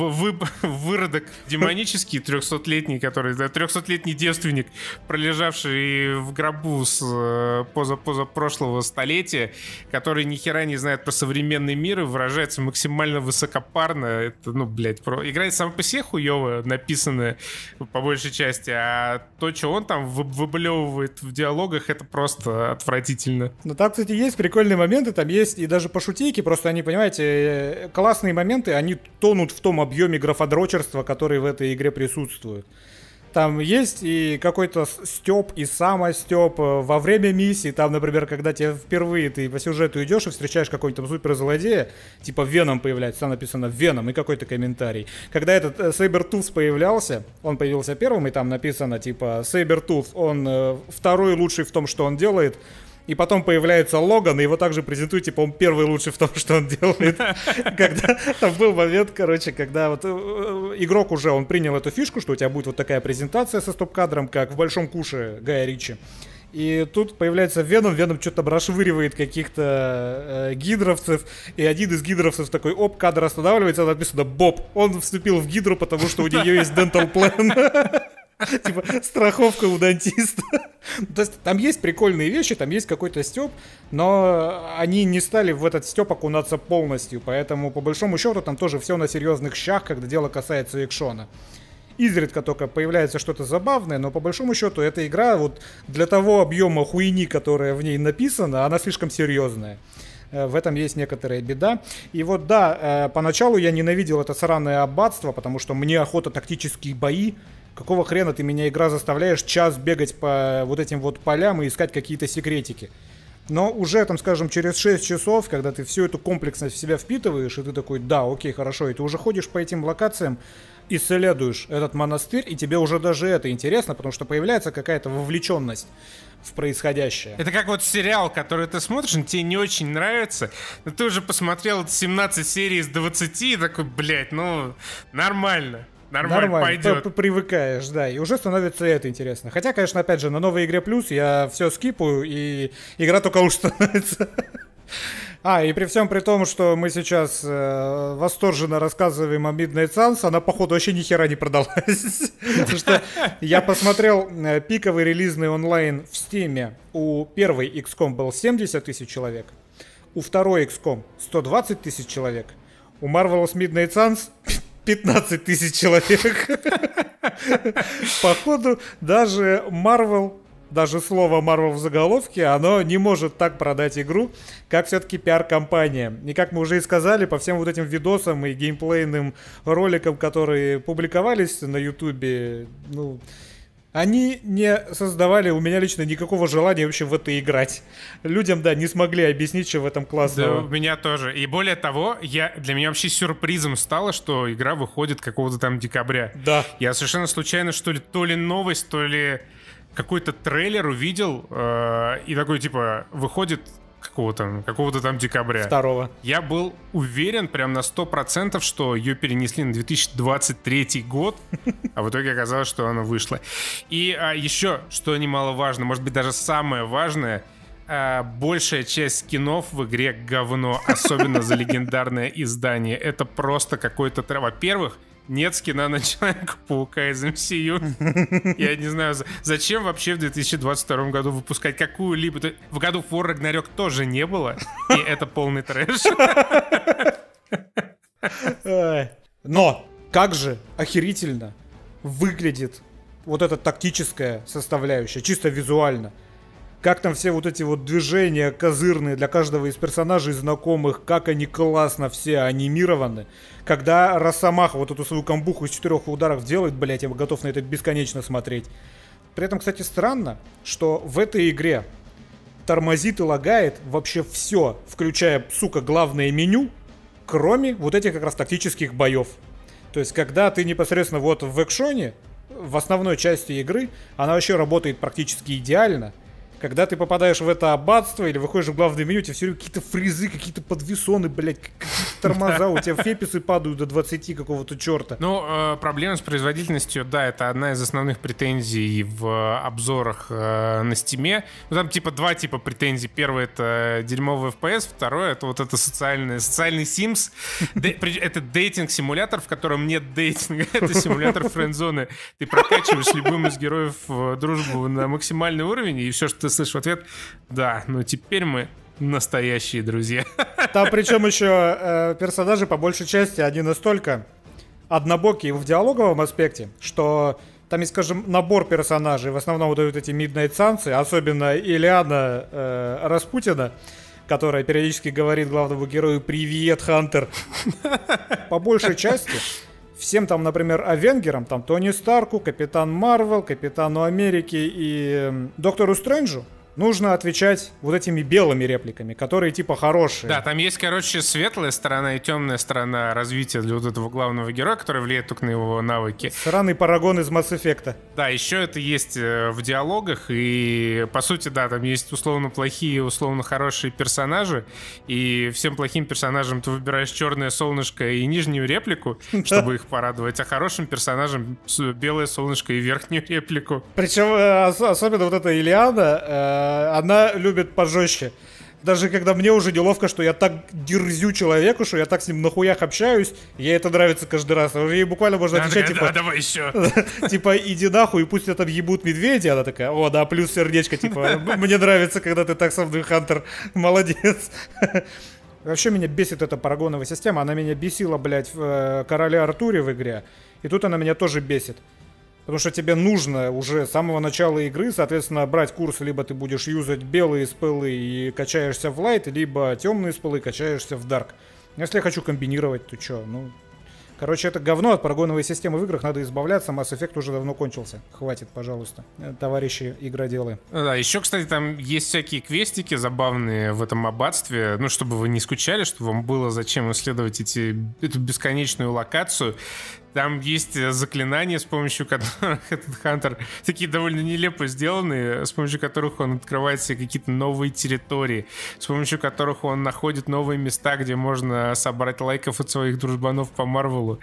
Speaker 1: выродок демонический 300-летний, который 300-летний девственник, пролежавший в гробу с позапрошлого столетия, который ни хера не знает про современный мир и выражается максимально высокопарно. Это, играет сама по себе хуёво написанная по большей части, а то, что он там выблевывает в диалогах, это просто отвратительно.
Speaker 2: Ну там, кстати, есть прикольные моменты, там есть и даже пошутейки, просто они, понимаете, классные моменты, они тонут в том объеме графодрочерства, который в этой игре присутствует. Там есть и какой-то стёб, и самостёб во время миссии. Там, например, когда тебе впервые ты по сюжету идешь и встречаешь какого-нибудь там суперзлодея, типа Веном появляется, там написано Веном, и какой-то комментарий. Когда этот Сейбертуф появлялся, он появился первым, и там написано типа Сейбертуф, он второй лучший в том, что он делает. И потом появляется Логан, и его также презентуют, типа, он первый лучший в том, что он делает. Когда там был момент, когда вот игрок уже, он принял эту фишку, что у тебя будет вот такая презентация со стоп-кадром, как в «Большом куше» Гая Ричи. И тут появляется Веном что-то расшвыривает каких-то гидровцев, и один из гидровцев такой, кадр останавливается, написано «Боб». Он вступил в гидру, потому что у нее есть dental plan. Типа страховка у дантиста. То есть там есть прикольные вещи, там есть какой-то стёб, но они не стали в этот стёб окунаться полностью. Поэтому, по большому счету, там тоже все на серьезных щах, когда дело касается экшона. Изредка только появляется что-то забавное, но по большому счету эта игра вот для того объема хуйни, которая в ней написана, она слишком серьезная. В этом есть некоторая беда. И вот да, поначалу я ненавидел это сраное аббатство, потому что мне охота тактические бои. Какого хрена ты меня, игра, заставляешь час бегать по вот этим вот полям и искать какие-то секретики? Но уже, там, скажем, через 6 часов, когда ты всю эту комплексность в себя впитываешь, и ты такой, да, окей, хорошо, и ты уже ходишь по этим локациям, исследуешь этот монастырь, и тебе уже даже это интересно, потому что появляется какая-то вовлеченность в происходящее.
Speaker 1: Это как вот сериал, который ты смотришь, он тебе не очень нравится, но ты уже посмотрел 17 серий из 20 и такой, блядь, нормально. Нормально, пойдет.
Speaker 2: Привыкаешь, да, и уже становится это интересно. Хотя, конечно, опять же, на новой игре плюс я все скипаю, и игра только лучше становится. И при всем при том, что мы сейчас восторженно рассказываем о Midnight Suns, она, походу, вообще ни хера не продалась. Потому что я посмотрел пиковый релизный онлайн в Стиме. У первой XCOM был 70 тысяч человек, у второй XCOM 120 тысяч человек, у Marvel's Midnight Suns 15 тысяч человек. Походу, даже Marvel, даже слово Marvel в заголовке, оно не может так продать игру, как все-таки пиар-компания. И как мы уже и сказали, по всем вот этим видосам и геймплейным роликам, которые публиковались на Ютубе, они не создавали у меня лично никакого желания вообще в это играть. Людям, да, не смогли объяснить, что в этом классного.
Speaker 1: Да, у меня тоже. И более того, для меня вообще сюрпризом стало, что игра выходит какого-то там декабря.
Speaker 2: Да.
Speaker 1: Я совершенно случайно, что ли, то ли новость, то ли какой-то трейлер увидел, и такой, типа, выходит какого-то там декабря.
Speaker 2: 2-го.
Speaker 1: Я был уверен прям на 100%, что ее перенесли на 2023 год, а в итоге оказалось, что она вышла. И еще, что немаловажно, может быть, даже самое важное, большая часть скинов в игре говно, особенно за легендарное издание. Это просто какой-то... Во-первых, нет скина на Человека-паука из MCU. Я не знаю, зачем вообще в 2022 году выпускать какую-либо... В году For Ragnarok тоже не было, и это полный трэш.
Speaker 2: Но как же охерительно выглядит вот эта тактическая составляющая, чисто визуально. как там все вот эти вот движения козырные для каждого из персонажей знакомых, как они классно все анимированы. Когда Росомаха вот эту свою камбуху из 4 ударов делает, блять, я готов на это бесконечно смотреть. При этом, кстати, странно, что в этой игре тормозит и лагает вообще все, включая, сука, главное меню, кроме вот этих как раз тактических боев. То есть, когда ты непосредственно вот в экшоне, в основной части игры, она вообще работает практически идеально. Когда ты попадаешь в это аббатство или выходишь в главное меню, у тебя все время какие-то фризы, какие-то подвесоны, блядь, какие-то тормоза, у тебя феписы падают до 20 какого-то черта.
Speaker 1: Ну, проблема с производительностью, да, это одна из основных претензий в обзорах на Стиме. Ну, там типа два типа претензий. Первое — это дерьмовый FPS, второе — это вот это социальный Sims. Это дейтинг-симулятор, в котором нет дейтинга. Это симулятор френдзоны. Ты прокачиваешь любым из героев дружбу на максимальный уровень, и все, что ты слышишь в ответ: да, ну теперь мы настоящие друзья.
Speaker 2: Там причем еще персонажи по большей части, они настолько однобокие в диалоговом аспекте, что там есть, скажем, набор персонажей, в основном выдают эти Midnight Suns, особенно Ильяна Распутина, которая периодически говорит главному герою: «Привет, Хантер». По большей части всем там, например, Авенгерам, там Тони Старку, Капитан Марвел, Капитану Америки и Доктору Стрэнджу нужно отвечать вот этими белыми репликами, которые типа хорошие.
Speaker 1: Да, там есть, короче, светлая сторона и темная сторона развития для вот этого главного героя, который влияет только на его навыки.
Speaker 2: Сраный парагон из Mass Effect.
Speaker 1: Да, еще это есть в диалогах, и по сути, да, там есть условно плохие и условно хорошие персонажи, и всем плохим персонажам ты выбираешь черное солнышко и нижнюю реплику, чтобы их порадовать, а хорошим персонажам белое солнышко и верхнюю реплику.
Speaker 2: Причем особенно вот эта Ильяна, она любит пожестче. Даже когда мне уже неловко, что я так дерзю человеку, что я так с ним нахуях общаюсь, ей это нравится каждый раз. Уже ей буквально можно отвечать, типа...
Speaker 1: Да, давай еще.
Speaker 2: Типа, иди нахуй, и пусть тебя там ебут медведи. Она такая: о, да, плюс сердечко, типа, мне нравится, когда ты так со мной, Хантер, молодец. Вообще меня бесит эта парагоновая система. Она меня бесила, блядь, в Короле Артуре в игре. И тут она меня тоже бесит. Потому что тебе нужно уже с самого начала игры, соответственно, брать курс: либо ты будешь юзать белые спелы и качаешься в лайт, либо темные спелы и качаешься в дарк. Если я хочу комбинировать, то что? Ну, короче, это говно. От парагоновой системы в играх надо избавляться. Mass Effect уже давно кончился. Хватит, пожалуйста, товарищи игроделы.
Speaker 1: Да, еще, кстати, там есть всякие квестики забавные в этом аббатстве. Ну, чтобы вы не скучали, чтобы вам было зачем исследовать эту бесконечную локацию. Там есть заклинания, с помощью которых этот Хантер, такие довольно нелепо сделанные, с помощью которых он открывает себе какие-то новые территории, с помощью которых он находит новые места, где можно собрать лайков от своих дружбанов по Марвелу.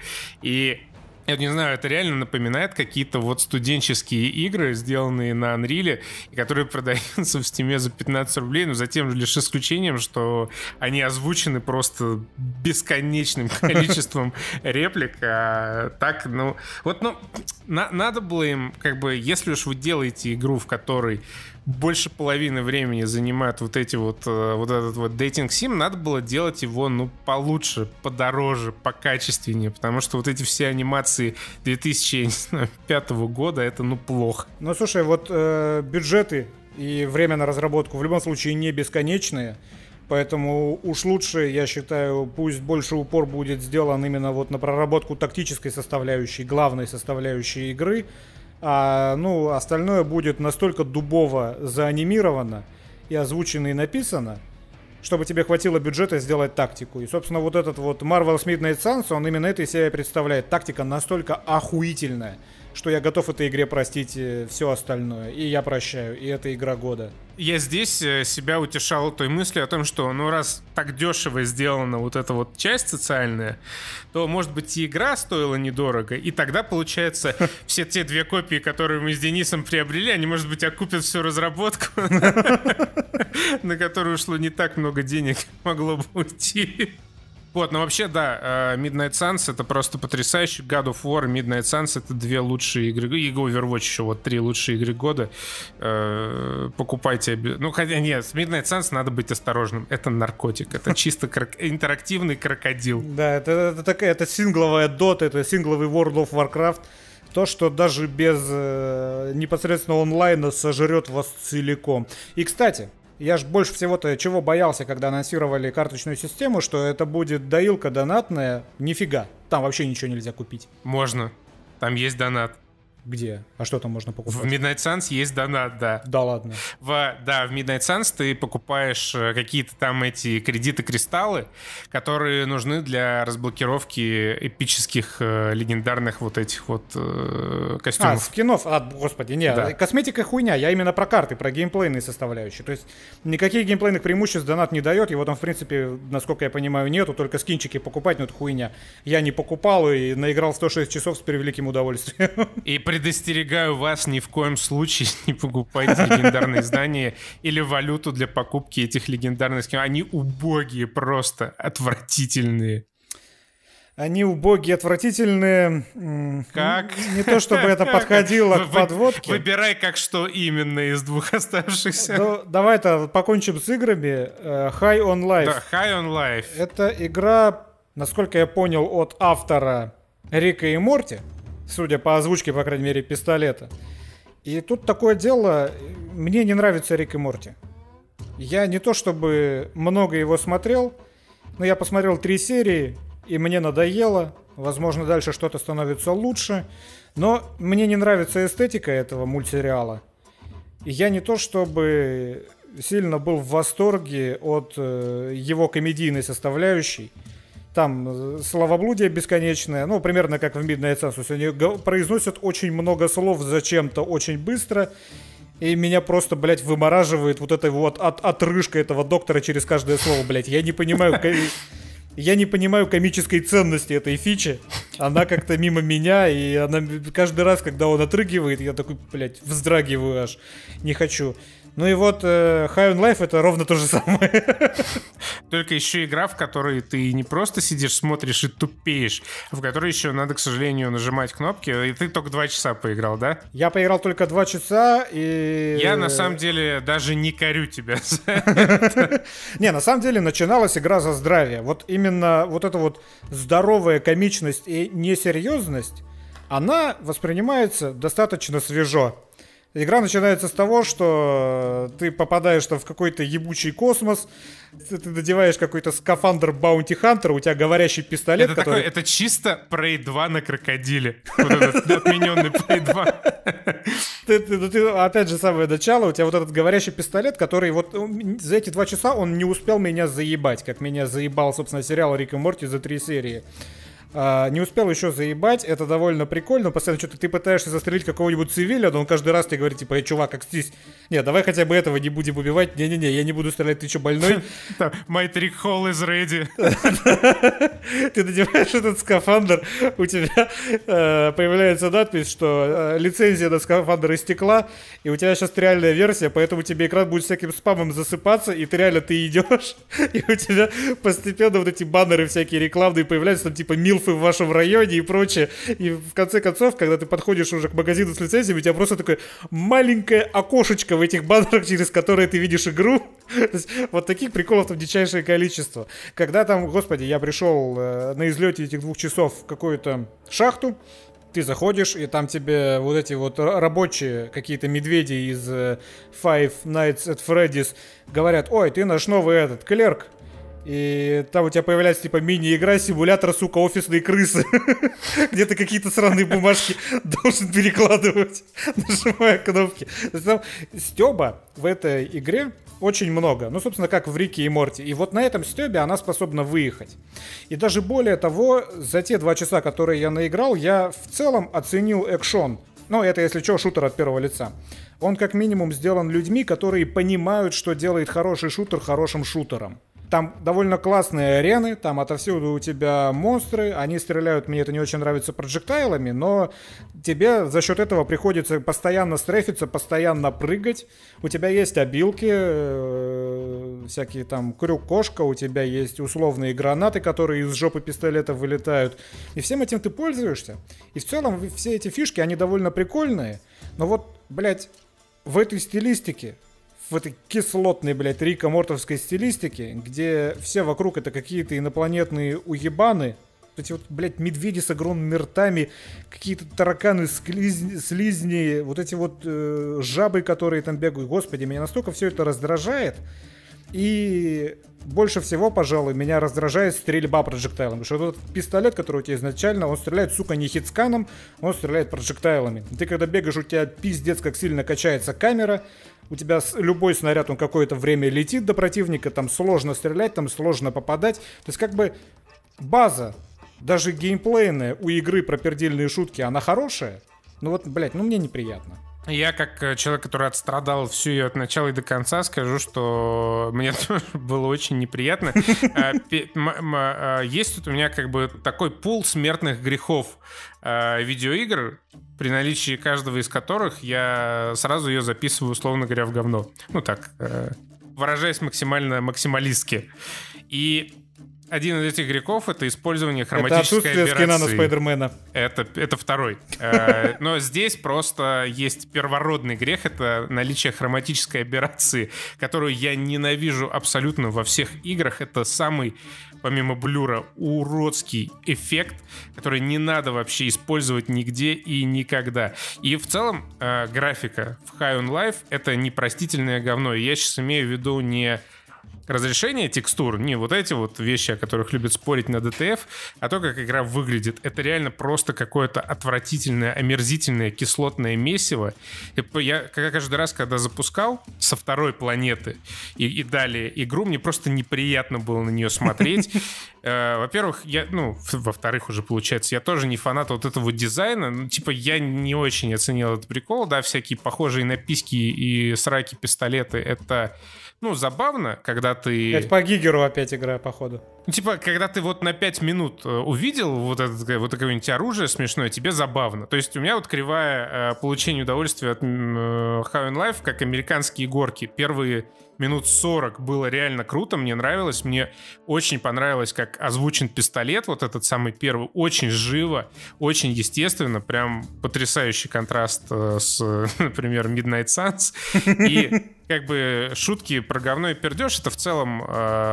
Speaker 1: И я не знаю, это реально напоминает какие-то вот студенческие игры, сделанные на Unreal, и которые продаются в Steam за 15 рублей, но затем лишь исключением, что они озвучены просто бесконечным количеством реплик. А так, ну, вот, ну, надо было им, как бы, если уж вы делаете игру, в которой больше половины времени занимают вот эти вот этот вот дейтинг-сим, надо было делать его, ну, получше, подороже, покачественнее, потому что вот эти все анимации 2005 года, это, ну, плохо.
Speaker 2: Ну, слушай, вот бюджеты и время на разработку в любом случае не бесконечные, поэтому уж лучше, я считаю, пусть больше упор будет сделан именно вот на проработку тактической составляющей, главной составляющей игры. А, ну, остальное будет настолько дубово заанимировано и озвучено и написано, чтобы тебе хватило бюджета сделать тактику. И, собственно, вот этот вот Marvel's Midnight Suns, он именно это из себя представляет. Тактика настолько охуительная, что я готов этой игре простить все остальное. И я прощаю, и это игра года.
Speaker 1: Я здесь себя утешал той мыслью о том, что, ну, раз так дешево сделана вот эта вот часть социальная, то, может быть, и игра стоила недорого, и тогда, получается, все те 2 копии, которые мы с Денисом приобрели, они, может быть, окупят всю разработку, на которую ушло не так много денег, могло бы уйти. Вот, но вообще, да, Midnight Suns — это просто потрясающе. God of War, Midnight Suns — это 2 лучшие игры. И Overwatch еще, вот 3 лучшие игры года. Покупайте. Ну, хотя нет, с Midnight Suns надо быть осторожным. Это наркотик. Это чисто интерактивный крокодил.
Speaker 2: Да, это такая, это сингловая Dota, это сингловый World of Warcraft. То, что даже без непосредственно онлайна сожрет вас целиком. И, кстати, я ж больше всего-то чего боялся, когда анонсировали карточную систему, что это будет доилка донатная. Нифига, там вообще ничего нельзя купить.
Speaker 1: Можно. Там есть донат.
Speaker 2: Где? А что там можно покупать?
Speaker 1: В Midnight Suns есть донат, да.
Speaker 2: Да ладно.
Speaker 1: В Midnight Suns ты покупаешь какие-то там эти кредиты-кристаллы, которые нужны для разблокировки эпических легендарных вот этих вот костюмов.
Speaker 2: Скинов? Господи, нет. Да. Косметика хуйня. Я именно про карты, про геймплейные составляющие. То есть никаких геймплейных преимуществ донат не дает. Его там, в принципе, насколько я понимаю, нету. Только скинчики покупать, но это хуйня. Я не покупал и наиграл 106 часов с превеликим удовольствием.
Speaker 1: И предостерегаю вас, ни в коем случае не покупайте легендарные издания или валюту для покупки этих легендарных скинов. Они убогие, просто отвратительные.
Speaker 2: Они убогие, отвратительные.
Speaker 1: Как?
Speaker 2: Не то, чтобы это подходило к подводке.
Speaker 1: Выбирай, как что именно из двух оставшихся.
Speaker 2: Давай-то покончим с играми. High on Life.
Speaker 1: Да, High on Life.
Speaker 2: Это игра, насколько я понял, от автора Рика и Морти. Судя по озвучке, по крайней мере, пистолета. И тут такое дело, мне не нравится Рик и Морти. Я не то чтобы много его смотрел, но я посмотрел 3 серии, и мне надоело. Возможно, дальше что-то становится лучше. Но мне не нравится эстетика этого мультсериала. И я не то чтобы сильно был в восторге от его комедийной составляющей. Там словоблудие бесконечное, ну, примерно как в Midnight Suns. Они произносят очень много слов зачем-то очень быстро. И меня просто, блядь, вымораживает вот эта вот отрыжка этого доктора через каждое слово, блядь. Я не понимаю комической ценности этой фичи. Она как-то мимо меня, и она каждый раз, когда он отрыгивает, я такой, блядь, вздрагиваю аж. Не хочу. Ну и вот High on Life это ровно то же самое.
Speaker 1: Только еще игра, в которой ты не просто сидишь, смотришь и тупеешь, а в которой еще надо, к сожалению, нажимать кнопки. И ты только 2 часа поиграл, да?
Speaker 2: Я поиграл только 2 часа, и...
Speaker 1: Я на самом деле даже не корю тебя за это.
Speaker 2: Не, на самом деле начиналась игра за здравие. Вот именно вот эта вот здоровая комичность и несерьезность, она воспринимается достаточно свежо. Игра начинается с того, что ты попадаешь там в какой-то ебучий космос, ты надеваешь какой-то скафандр Баунти Хантера, у тебя говорящий пистолет.
Speaker 1: Это, который... это чисто Prey 2 на крокодиле. Вот этот отмененный Prey 2.
Speaker 2: Ты, опять же, самое начало, у тебя вот этот говорящий пистолет, который вот за эти 2 часа он не успел меня заебать, как меня заебал, собственно, сериал Рик и Морти за 3 серии. Не успел еще заебать, это довольно прикольно. Постоянно что-то ты пытаешься застрелить какого-нибудь цивиля, но он каждый раз тебе говорит, типа, чувак, как здесь? Не, давай хотя бы этого не будем убивать. Не-не-не, я не буду стрелять, ты что, больной?
Speaker 1: My trick hole is ready.
Speaker 2: Ты надеваешь этот скафандр, у тебя появляется надпись, что лицензия на скафандр истекла, и у тебя сейчас реальная версия, поэтому тебе экран будет всяким спамом засыпаться, и ты реально идешь, и у тебя постепенно вот эти баннеры всякие рекламные появляются, там типа милфы в вашем районе и прочее. И в конце концов, когда ты подходишь уже к магазину с лицензиями, у тебя просто такое маленькое окошечко в этих баннерах, через которое ты видишь игру. То есть, вот таких приколов там дичайшее количество. Когда там, господи, я пришел на излете этих 2 часов в какую-то шахту, ты заходишь, и там тебе вот эти вот рабочие какие-то медведи из Five Nights at Freddy's говорят: ой, ты наш новый этот клерк. И там у тебя появляется типа мини-игра, симулятор, сука, офисной крысы. Где ты какие-то сраные бумажки должен перекладывать, нажимая кнопки. Там стёба в этой игре очень много. Ну, собственно, как в Рике и Морти. И вот на этом стёбе она способна выехать. И даже более того, за те 2 часа, которые я наиграл, я в целом оценил экшон. Ну, это, если что, шутер от первого лица. Он как минимум сделан людьми, которые понимают, что делает хороший шутер хорошим шутером. Там довольно классные арены, там отовсюду у тебя монстры, они стреляют, мне это не очень нравится, проджектайлами, но тебе за счет этого приходится постоянно стрефиться, постоянно прыгать. У тебя есть обилки, всякие там крюк-кошка, у тебя есть условные гранаты, которые из жопы пистолета вылетают. И всем этим ты пользуешься. И в целом все эти фишки, они довольно прикольные, но вот, блядь, в этой стилистике, в этой кислотной, блядь, Рика-мортовской стилистике, где все вокруг это какие-то инопланетные уебаны. То эти вот, блядь, медведи с огромными ртами, какие-то тараканы, слизни, вот эти вот жабы, которые там бегают. Господи, меня настолько все это раздражает. И больше всего, пожалуй, меня раздражает стрельба проджектайлом. Потому что этот пистолет, который у тебя изначально, он стреляет, сука, не хитсканом, он стреляет проджектайлами. Ты когда бегаешь, у тебя пиздец как сильно качается камера. У тебя любой снаряд, он какое-то время летит до противника, там сложно стрелять, там сложно попадать. То есть как бы база, даже геймплейная у игры про пердельные шутки, она хорошая. Ну вот, блядь, ну мне неприятно.
Speaker 1: Я, как человек, который отстрадал всю ее от начала и до конца, скажу, что мне тоже было очень неприятно. Есть тут у меня как бы такой пул смертных грехов видеоигр, при наличии каждого из которых я сразу ее записываю, условно говоря, в говно. Ну так, выражаясь максимально максималистски. И один из этих грехов — это использование хроматической аберрации. Это отсутствие скина на Спайдермена. Это второй. Но здесь просто есть первородный грех. Это наличие хроматической аберрации, которую я ненавижу абсолютно во всех играх. Это самый, помимо блюра, уродский эффект, который не надо вообще использовать нигде и никогда. И в целом графика в High on Life — это непростительное говно. И я сейчас имею в виду не разрешение текстур, не вот эти вот вещи, о которых любят спорить на DTF, а то, как игра выглядит. Это реально просто какое-то отвратительное, омерзительное кислотное месиво. Я каждый раз, когда запускал со второй планеты и далее игру, мне просто неприятно было на нее смотреть. Во-первых, во-вторых, уже получается, я тоже не фанат вот этого дизайна. Ну, типа, я не очень оценил этот прикол, да, всякие похожие на письки и сраки пистолеты. Это, забавно, когда ты...
Speaker 2: Это по Гигеру опять игра, походу.
Speaker 1: Типа, когда ты вот на 5 минут увидел вот какое-нибудь оружие смешное, тебе забавно. То есть у меня вот кривая получения удовольствия от High on Life, как американские горки. Первые минут 40 было реально круто, мне нравилось. Мне очень понравилось, как озвучен пистолет, вот этот самый первый. Очень живо, очень естественно. Прям потрясающий контраст с, например, Midnight Suns. И как бы шутки про говно и пердеж — это в целом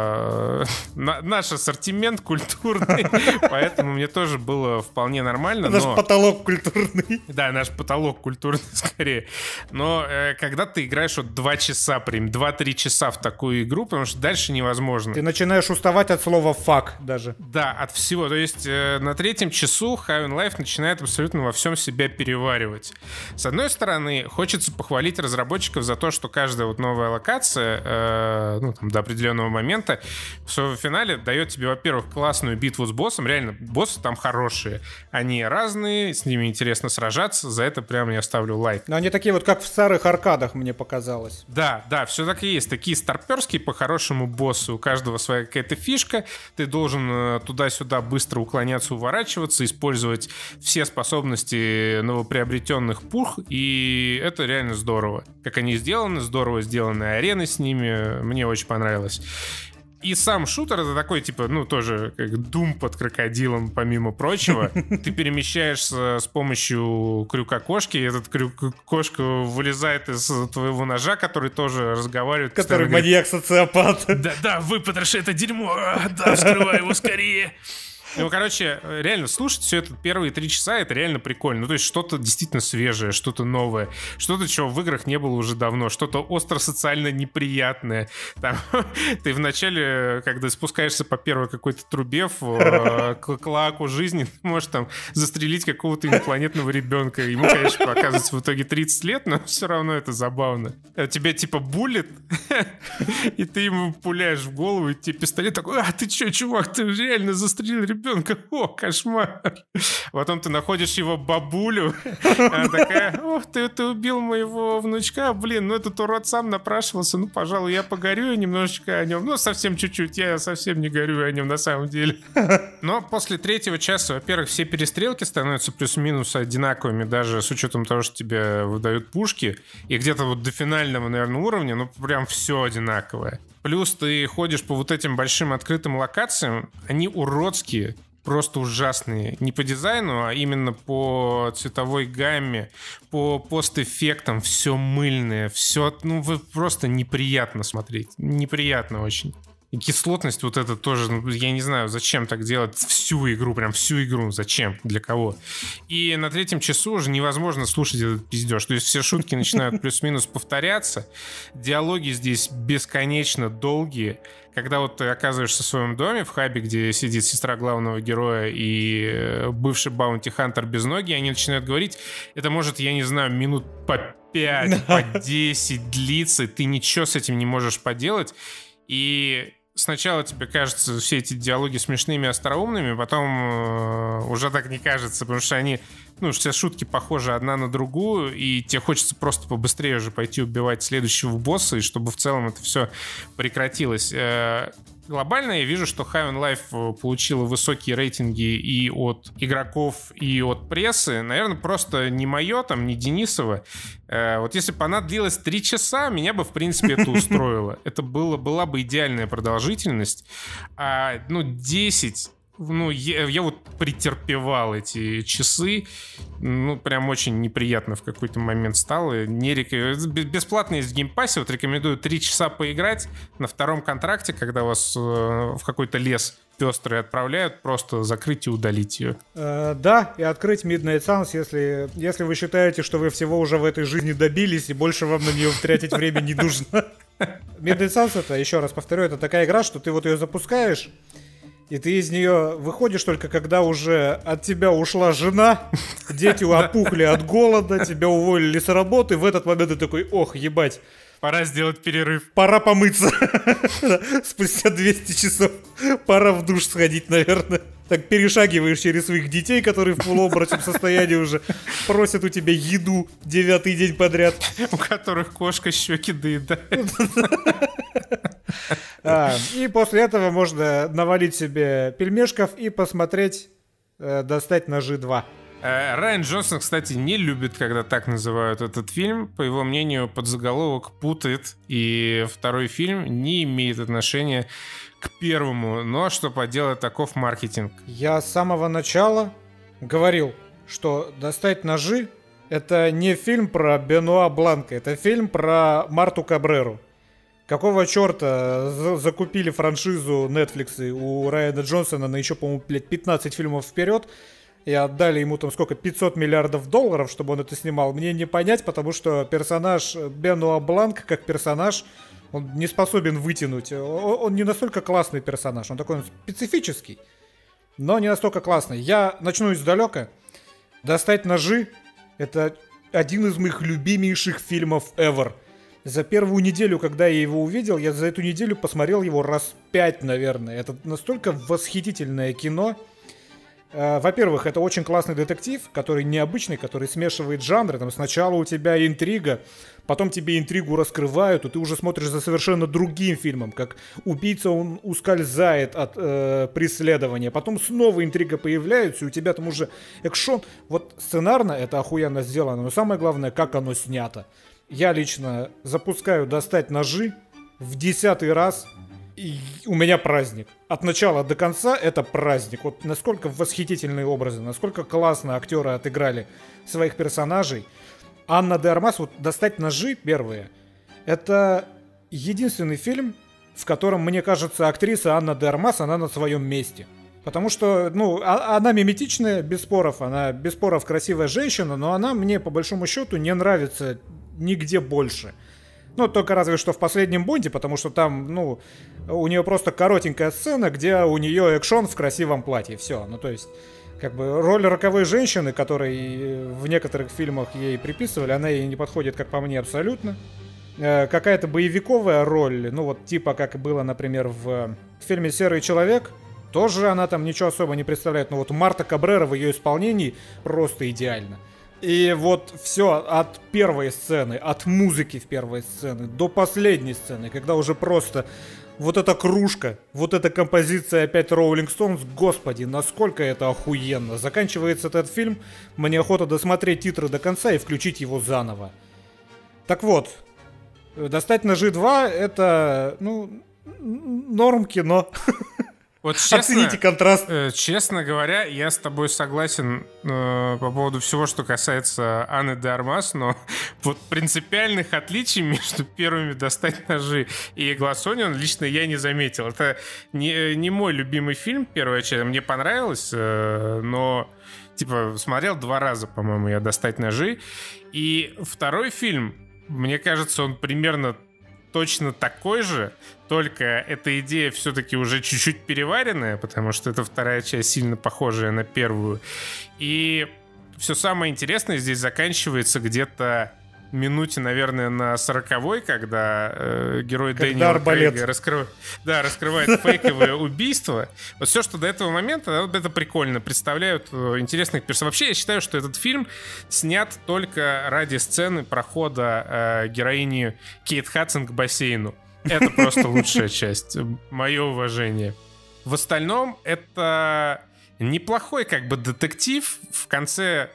Speaker 1: наш ассортимент культурный, поэтому мне тоже было вполне нормально.
Speaker 2: Наш потолок культурный.
Speaker 1: Да, наш потолок культурный скорее. Но когда ты играешь вот 2 часа, прям 2-3 часа в такую игру, потому что дальше невозможно.
Speaker 2: Ты начинаешь уставать от слова «fuck» даже.
Speaker 1: Да, от всего. То есть на 3-м часу High on Life начинает абсолютно во всем себя переваривать. С одной стороны, хочется похвалить разработчиков за то, что каждая вот новая локация, до определенного момента, в своем финале дает тебе, во-первых, классную битву с боссом. Реально, боссы там хорошие. Они разные, с ними интересно сражаться. За это прям я ставлю лайк.
Speaker 2: Но они такие вот, как в старых аркадах, мне показалось.
Speaker 1: Да, все так и есть. Такие старперские по-хорошему боссы. У каждого своя какая-то фишка. Ты должен туда-сюда быстро уклоняться, уворачиваться, использовать все способности новоприобретенных пух. И это реально здорово. Как они сделаны, здорово сделаны арены с ними. Мне очень понравилось. И сам шутер — это такой, типа, тоже как Doom под крокодилом, помимо прочего. Ты перемещаешься с помощью крюка кошки, и этот кошка вылезает из твоего ножа, который тоже разговаривает.
Speaker 2: Который маньяк-социопат.
Speaker 1: Да, выпотроши это дерьмо, да, вскрывай его скорее. Реально слушать все это первые 3 часа — это реально прикольно. То есть что-то действительно свежее, что-то новое, что-то, чего в играх не было уже давно, что-то остро-социально неприятное. Там, ты вначале, когда спускаешься по первой какой-то трубе в клоаку жизни, ты можешь там застрелить какого-то инопланетного ребенка. Ему, конечно, оказывается в итоге 30 лет, но все равно это забавно. Тебя типа буллит, и ты ему пуляешь в голову, и тебе пистолет такой: ты че, чувак, ты реально застрелил ребенка? О, кошмар. Потом ты находишь его бабулю. Она такая: ты убил моего внучка. Блин, этот урод сам напрашивался. Пожалуй, я погорю немножечко о нем. Совсем чуть-чуть. Я совсем не горю о нем на самом деле. Но после 3-го часа, во-первых, все перестрелки становятся плюс-минус одинаковыми, даже с учетом того, что тебе выдают пушки. И где-то вот до финального, наверное, уровня, прям все одинаковое. Плюс ты ходишь по вот этим большим открытым локациям, они уродские, просто ужасные. Не по дизайну, а именно по цветовой гамме, по постэффектам. Все мыльное, все, просто неприятно смотреть. Неприятно очень. И кислотность вот это тоже, ну, я не знаю, зачем так делать всю игру, прям всю игру, зачем, для кого. И на третьем часу уже невозможно слушать этот пиздеж. То есть все шутки начинают плюс-минус повторяться. Диалоги здесь бесконечно долгие. Когда вот ты оказываешься в своем доме, в хабе, где сидит сестра главного героя и бывший баунти-хантер без ноги, они начинают говорить, это может, я не знаю, минут по 5, по 10 длиться, и ты ничего с этим не можешь поделать. И сначала тебе кажется все эти диалоги смешными и остроумными, потом уже так не кажется, потому что они, ну, все шутки похожи одна на другую, и тебе хочется просто побыстрее уже пойти убивать следующего босса, и чтобы в целом это все прекратилось. Глобально я вижу, что High on Life получила высокие рейтинги и от игроков, и от прессы. Наверное, просто не мое, там, не Денисова. Вот если бы она длилась 3 часа, меня бы, в принципе, это устроило. Это была бы идеальная продолжительность. А, 10... я вот претерпевал эти часы. Прям очень неприятно в какой-то момент стало. Бесплатно есть в геймпассе. Вот рекомендую 3 часа поиграть на втором контракте, когда вас в какой-то лес пестрый отправляют, просто закрыть и удалить ее.
Speaker 2: Да, и открыть Midnight Suns, если вы считаете, что вы всего уже в этой жизни добились, и больше вам на нее тратить время не нужно. Midnight Suns, это, еще раз повторю, это такая игра, что ты вот ее запускаешь, и ты из нее выходишь только когда уже от тебя ушла жена, дети опухли от голода, тебя уволили с работы. В этот момент ты такой, ох, ебать.
Speaker 1: Пора сделать перерыв.
Speaker 2: Пора помыться. Спустя 200 часов пора в душ сходить, наверное. Так перешагиваешь через своих детей, которые в полуобморочном состоянии уже просят у тебя еду 9-й день подряд.
Speaker 1: У которых кошка щеки доедает.
Speaker 2: И после этого можно навалить себе пельмешков и посмотреть «Достать ножи 2».
Speaker 1: Райан Джонсон, кстати, не любит, когда так называют этот фильм. По его мнению, подзаголовок путает, и второй фильм не имеет отношения к первому. Но что поделать, таков маркетинг.
Speaker 2: Я с самого начала говорил, что «Достать ножи» — это не фильм про Бенуа Бланка, это фильм про Марту Кабреру. Какого черта закупили франшизу Netflix у Райана Джонсона на еще, по-моему, 15 фильмов вперед, и отдали ему там сколько, $500 миллиардов, чтобы он это снимал, мне не понять, потому что персонаж Бенуа Бланк, как персонаж, он не способен вытянуть. Он не настолько классный персонаж, он такой специфический, но не настолько классный. Я начну издалека. «Достать ножи» — это один из моих любимейших фильмов ever. За первую неделю, когда я его увидел, я за эту неделю посмотрел его раз 5, наверное. Это настолько восхитительное кино. Во-первых, это очень классный детектив, который необычный, который смешивает жанры. Там сначала у тебя интрига, потом тебе интригу раскрывают, и ты уже смотришь за совершенно другим фильмом, как убийца, он ускользает от преследования, потом снова интрига появляется, и у тебя там уже экшон. Вот сценарно это охуенно сделано, но самое главное, как оно снято. Я лично запускаю «Достать ножи» в 10-й раз, и у меня праздник. От начала до конца это праздник. Вот насколько восхитительные образы, насколько классно актеры отыграли своих персонажей. Анна де Армас, вот «Достать ножи» первые, это единственный фильм, в котором, мне кажется, актриса Анна де Армас, она на своем месте. Потому что, она миметичная, без споров, она без споров красивая женщина, но она мне, по большому счету, не нравится нигде больше. Только разве что в «Последнем Бонде», потому что там, у нее просто коротенькая сцена, где у нее экшон в красивом платье. Все. То есть, роль роковой женщины, которой в некоторых фильмах ей приписывали, она ей не подходит, как по мне, абсолютно. Какая-то боевиковая роль, типа как было, например, в фильме «Серый человек», тоже она там ничего особо не представляет. Но Марта Кабрера в ее исполнении просто идеально. И вот все от первой сцены, от музыки в первой сцене до последней сцены, когда уже просто вот эта кружка, вот эта композиция опять Rolling Stones, господи, насколько это охуенно. Заканчивается этот фильм, мне охота досмотреть титры до конца и включить его заново. Так вот, «Достать ножи 2» это, норм кино.
Speaker 1: Вот честно,
Speaker 2: Оцените контраст.
Speaker 1: Честно говоря, я с тобой согласен по поводу всего, что касается Анны де Армас, но вот принципиальных отличий между первыми «Достать ножи» и «Глаз Онион» лично я не заметил. Это не мой любимый фильм, первая часть. Мне понравилось, но типа смотрел 2 раза, по-моему, я «Достать ножи». И второй фильм, мне кажется, он примерно точно такой же, только эта идея все-таки уже чуть-чуть переваренная, потому что это вторая часть сильно похожая на первую. И все самое интересное здесь заканчивается где-то минуте, наверное, на 40-й, когда герой Дэниела Крейга раскрывает фейковое убийство. Вот все, что до этого момента, вот это прикольно. Представляют интересных персонажей. Вообще, я считаю, что этот фильм снят только ради сцены прохода героини Кейт Хадсон к бассейну. Это просто лучшая часть. Мое уважение. В остальном, это неплохой как бы детектив. В конце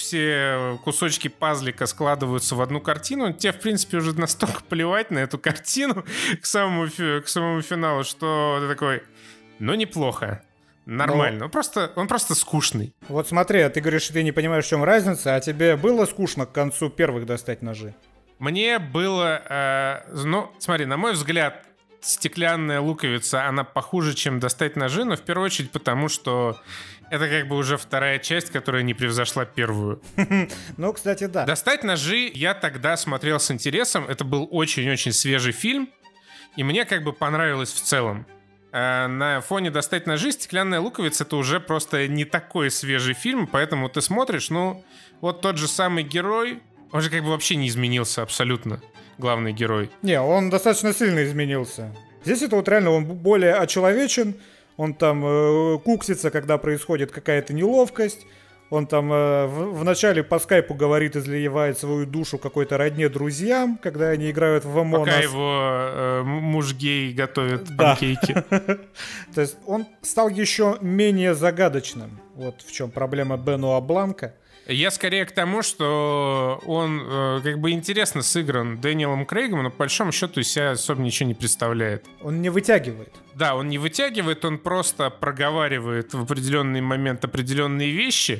Speaker 1: все кусочки пазлика складываются в одну картину. Тебе, в принципе, уже настолько плевать на эту картину к самому финалу, что ты такой, ну, неплохо. Нормально. Он просто скучный.
Speaker 2: Вот смотри, ты говоришь, что ты не понимаешь, в чем разница, а тебе было скучно к концу первых «Достать ножи»?
Speaker 1: Мне было... ну, смотри, на мой взгляд, «Стеклянная луковица», она похуже, чем «Достать ножи», но в первую очередь потому, что это как бы уже вторая часть, которая не превзошла первую.
Speaker 2: Ну, кстати, да.
Speaker 1: «Достать ножи» я тогда смотрел с интересом. Это был очень-очень свежий фильм, и мне как бы понравилось в целом. На фоне «Достать ножи» «Стеклянная луковица» — это уже просто не такой свежий фильм, поэтому ты смотришь, ну, вот тот же самый герой, он же как бы вообще не изменился абсолютно, главный герой.
Speaker 2: Не, он достаточно сильно изменился. Здесь это вот реально он более очеловечен, он там куксится, когда происходит какая-то неловкость, он там в начале по скайпу говорит, изливает свою душу какой-то родне друзьям, когда они играют в Among Us.
Speaker 1: Пока его муж гей готовит панкейки.
Speaker 2: То есть он стал еще менее загадочным. Вот в чем проблема Бенуа Бланка.
Speaker 1: Я скорее к тому, что он как бы интересно сыгран Дэниелом Крейгом, но по большому счету из себя особо ничего не представляет.
Speaker 2: Он не вытягивает.
Speaker 1: Да, он не вытягивает, он просто проговаривает в определенный момент определенные вещи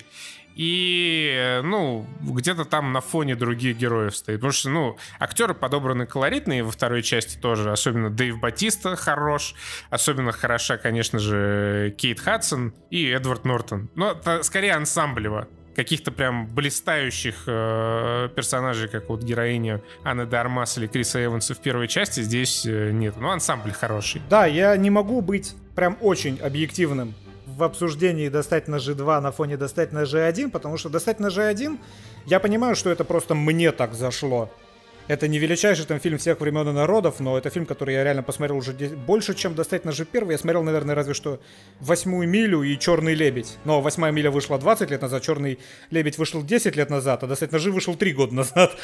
Speaker 1: и, ну, где-то там на фоне других героев стоит. Потому что, ну, актеры подобраны колоритные во второй части тоже, особенно Дэйв Батиста хорош, особенно хороша, конечно же, Кейт Хадсон и Эдвард Нортон. Но это скорее ансамблево. Каких-то прям блистающих персонажей, как вот героиня Анны де Армас или Криса Эванса в первой части, здесь нет. Но ансамбль хороший.
Speaker 2: Да, я не могу быть прям очень объективным в обсуждении «Достать ножи 2» на фоне «Достать ножи 1», потому что «Достать ножи 1», я понимаю, что это просто мне так зашло. Это не величайший там фильм всех времен и народов, но это фильм, который я реально посмотрел уже больше, чем «Достать ножи 1». Я смотрел, наверное, разве что «Восьмую милю» и «Черный лебедь». Но «Восьмая миля» вышла 20 лет назад, «Черный лебедь» вышел 10 лет назад, а «Достать ножи» вышел 3 года назад.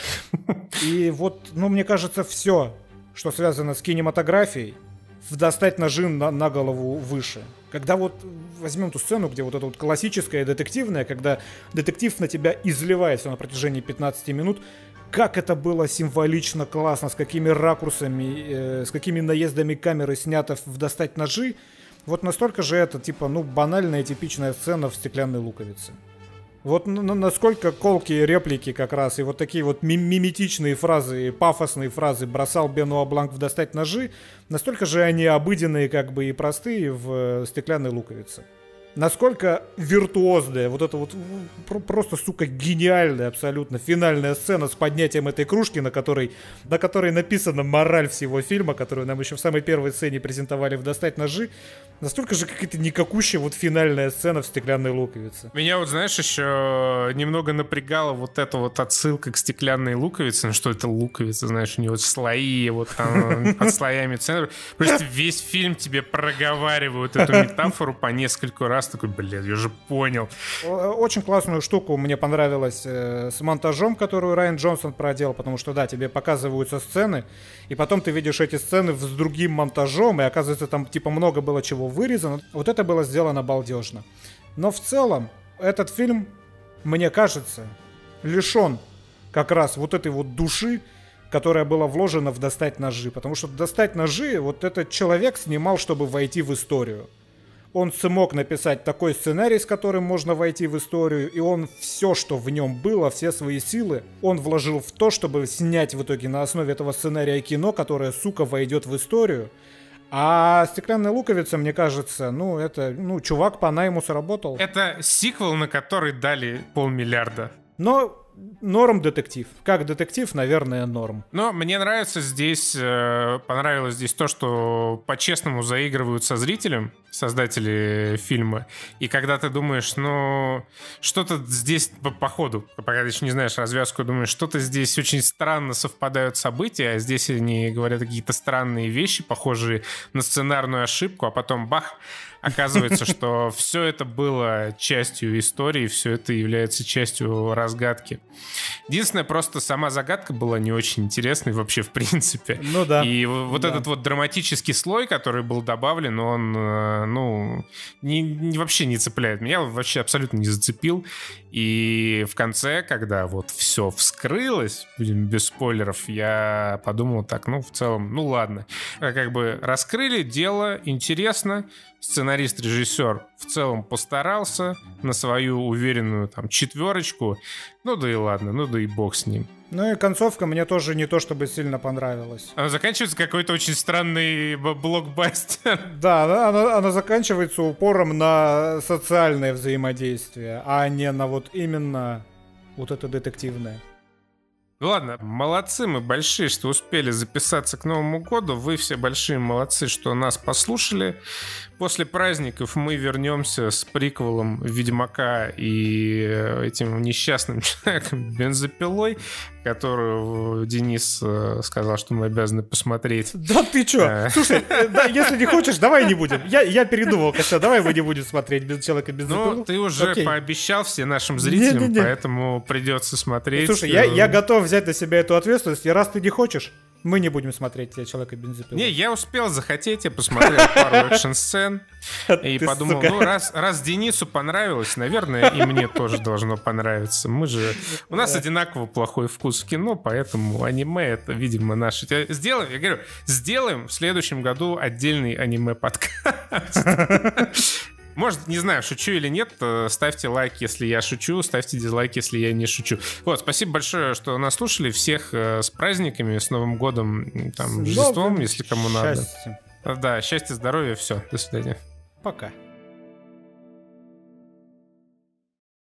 Speaker 2: И вот, ну, мне кажется, все, что связано с кинематографией, в «Достать ножи» на голову выше. Когда вот возьмем ту сцену, где вот это вот классическое детективное, когда детектив на тебя изливается на протяжении 15 минут, как это было символично, классно, с какими ракурсами, с какими наездами камеры снято в «Достать ножи». Вот настолько же это, типа, ну, банальная, типичная сцена в «Стеклянной луковице». Вот насколько колкие реплики как раз, и вот такие вот миметичные фразы, пафосные фразы бросал Бенуа Бланк в «Достать ножи», настолько же они обыденные, как бы, и простые в «Стеклянной луковице». Насколько виртуозная, вот это вот просто, сука, гениальная абсолютно финальная сцена с поднятием этой кружки, на которой написана мораль всего фильма, которую нам еще в самой первой сцене презентовали в «Достать ножи», настолько же какая-то никакущая вот финальная сцена в «Стеклянной луковице».
Speaker 1: Меня вот, знаешь, еще немного напрягала вот эта вот отсылка к «Стеклянной луковице», ну что это луковица, знаешь, у нее вот слои, вот там под слоями центра. Просто весь фильм тебе проговаривают эту метафору по нескольку раз. Такой, блин, я же понял.
Speaker 2: Очень классную штуку мне понравилось с монтажом, которую Райан Джонсон проделал, потому что, да, тебе показываются сцены, и потом ты видишь эти сцены с другим монтажом, и оказывается, там типа много было чего вырезано. Вот это было сделано балдежно. Но в целом этот фильм, мне кажется, лишен как раз вот этой вот души, которая была вложена в «Достать ножи», потому что «Достать ножи» вот этот человек снимал, чтобы войти в историю. Он смог написать такой сценарий, с которым можно войти в историю, и он все, что в нем было, все свои силы, он вложил в то, чтобы снять в итоге на основе этого сценария кино, которое, сука, войдет в историю. А «Стеклянная луковица», мне кажется, чувак по найму сработал.
Speaker 1: Это сиквел, на который дали 500 миллиона.
Speaker 2: Но норм детектив. Как детектив, наверное, норм.
Speaker 1: Но мне нравится здесь, понравилось здесь то, что по-честному заигрывают со зрителем создатели фильма. И когда ты думаешь, что-то здесь по ходу, пока ты еще не знаешь развязку, думаешь, что-то здесь очень странно совпадают события, а здесь они говорят какие-то странные вещи, похожие на сценарную ошибку, а потом бах, оказывается, что все это было частью истории, все это является частью разгадки. Единственное, просто сама загадка была не очень интересной вообще в принципе.
Speaker 2: Ну да.
Speaker 1: И вот этот вот драматический слой, который был добавлен, он, вообще не цепляет. Меня вообще абсолютно не зацепил. И в конце, когда вот все вскрылось, будем без спойлеров, я подумал так, в целом, ладно. Как бы раскрыли дело, интересно. Сценарист-режиссер в целом постарался на свою уверенную 4. Да и ладно, да и бог с ним.
Speaker 2: И концовка мне тоже не то чтобы сильно понравилась.
Speaker 1: Она заканчивается какой-то очень странный блокбастер.
Speaker 2: Да, она заканчивается упором на социальное взаимодействие, а не на вот именно вот это детективное.
Speaker 1: Ладно, молодцы мы большие, что успели записаться к Новому году. Вы все большие молодцы, что нас послушали. После праздников мы вернемся с приквелом Ведьмака и этим несчастным человеком бензопилой, которую Денис сказал, что мы обязаны посмотреть.
Speaker 2: Да ты чё? Слушай, если не хочешь, давай не будем. Я передумал, Костя, давай мы не будем смотреть человека бензопилу.
Speaker 1: Ты уже пообещал всем нашим зрителям, поэтому придется смотреть.
Speaker 2: Слушай, я готов взять на себя эту ответственность, и раз ты не хочешь, мы не будем смотреть «Человека-бензопилу».
Speaker 1: Не, я успел захотеть, я посмотрел пару экшн-сцен и подумал, раз Денису понравилось, наверное, и мне тоже должно понравиться. У нас одинаково плохой вкус в кино, поэтому аниме — это, видимо, наше. Сделаем в следующем году отдельный аниме-подкаст. Может, не знаю, шучу или нет, ставьте лайк, если я шучу, ставьте дизлайк, если я не шучу. Спасибо большое, что нас слушали. Всех с праздниками, с Новым годом, Рождеством, если кому надо.
Speaker 2: Счастья.
Speaker 1: Да, счастья, здоровья, все, до свидания.
Speaker 2: Пока.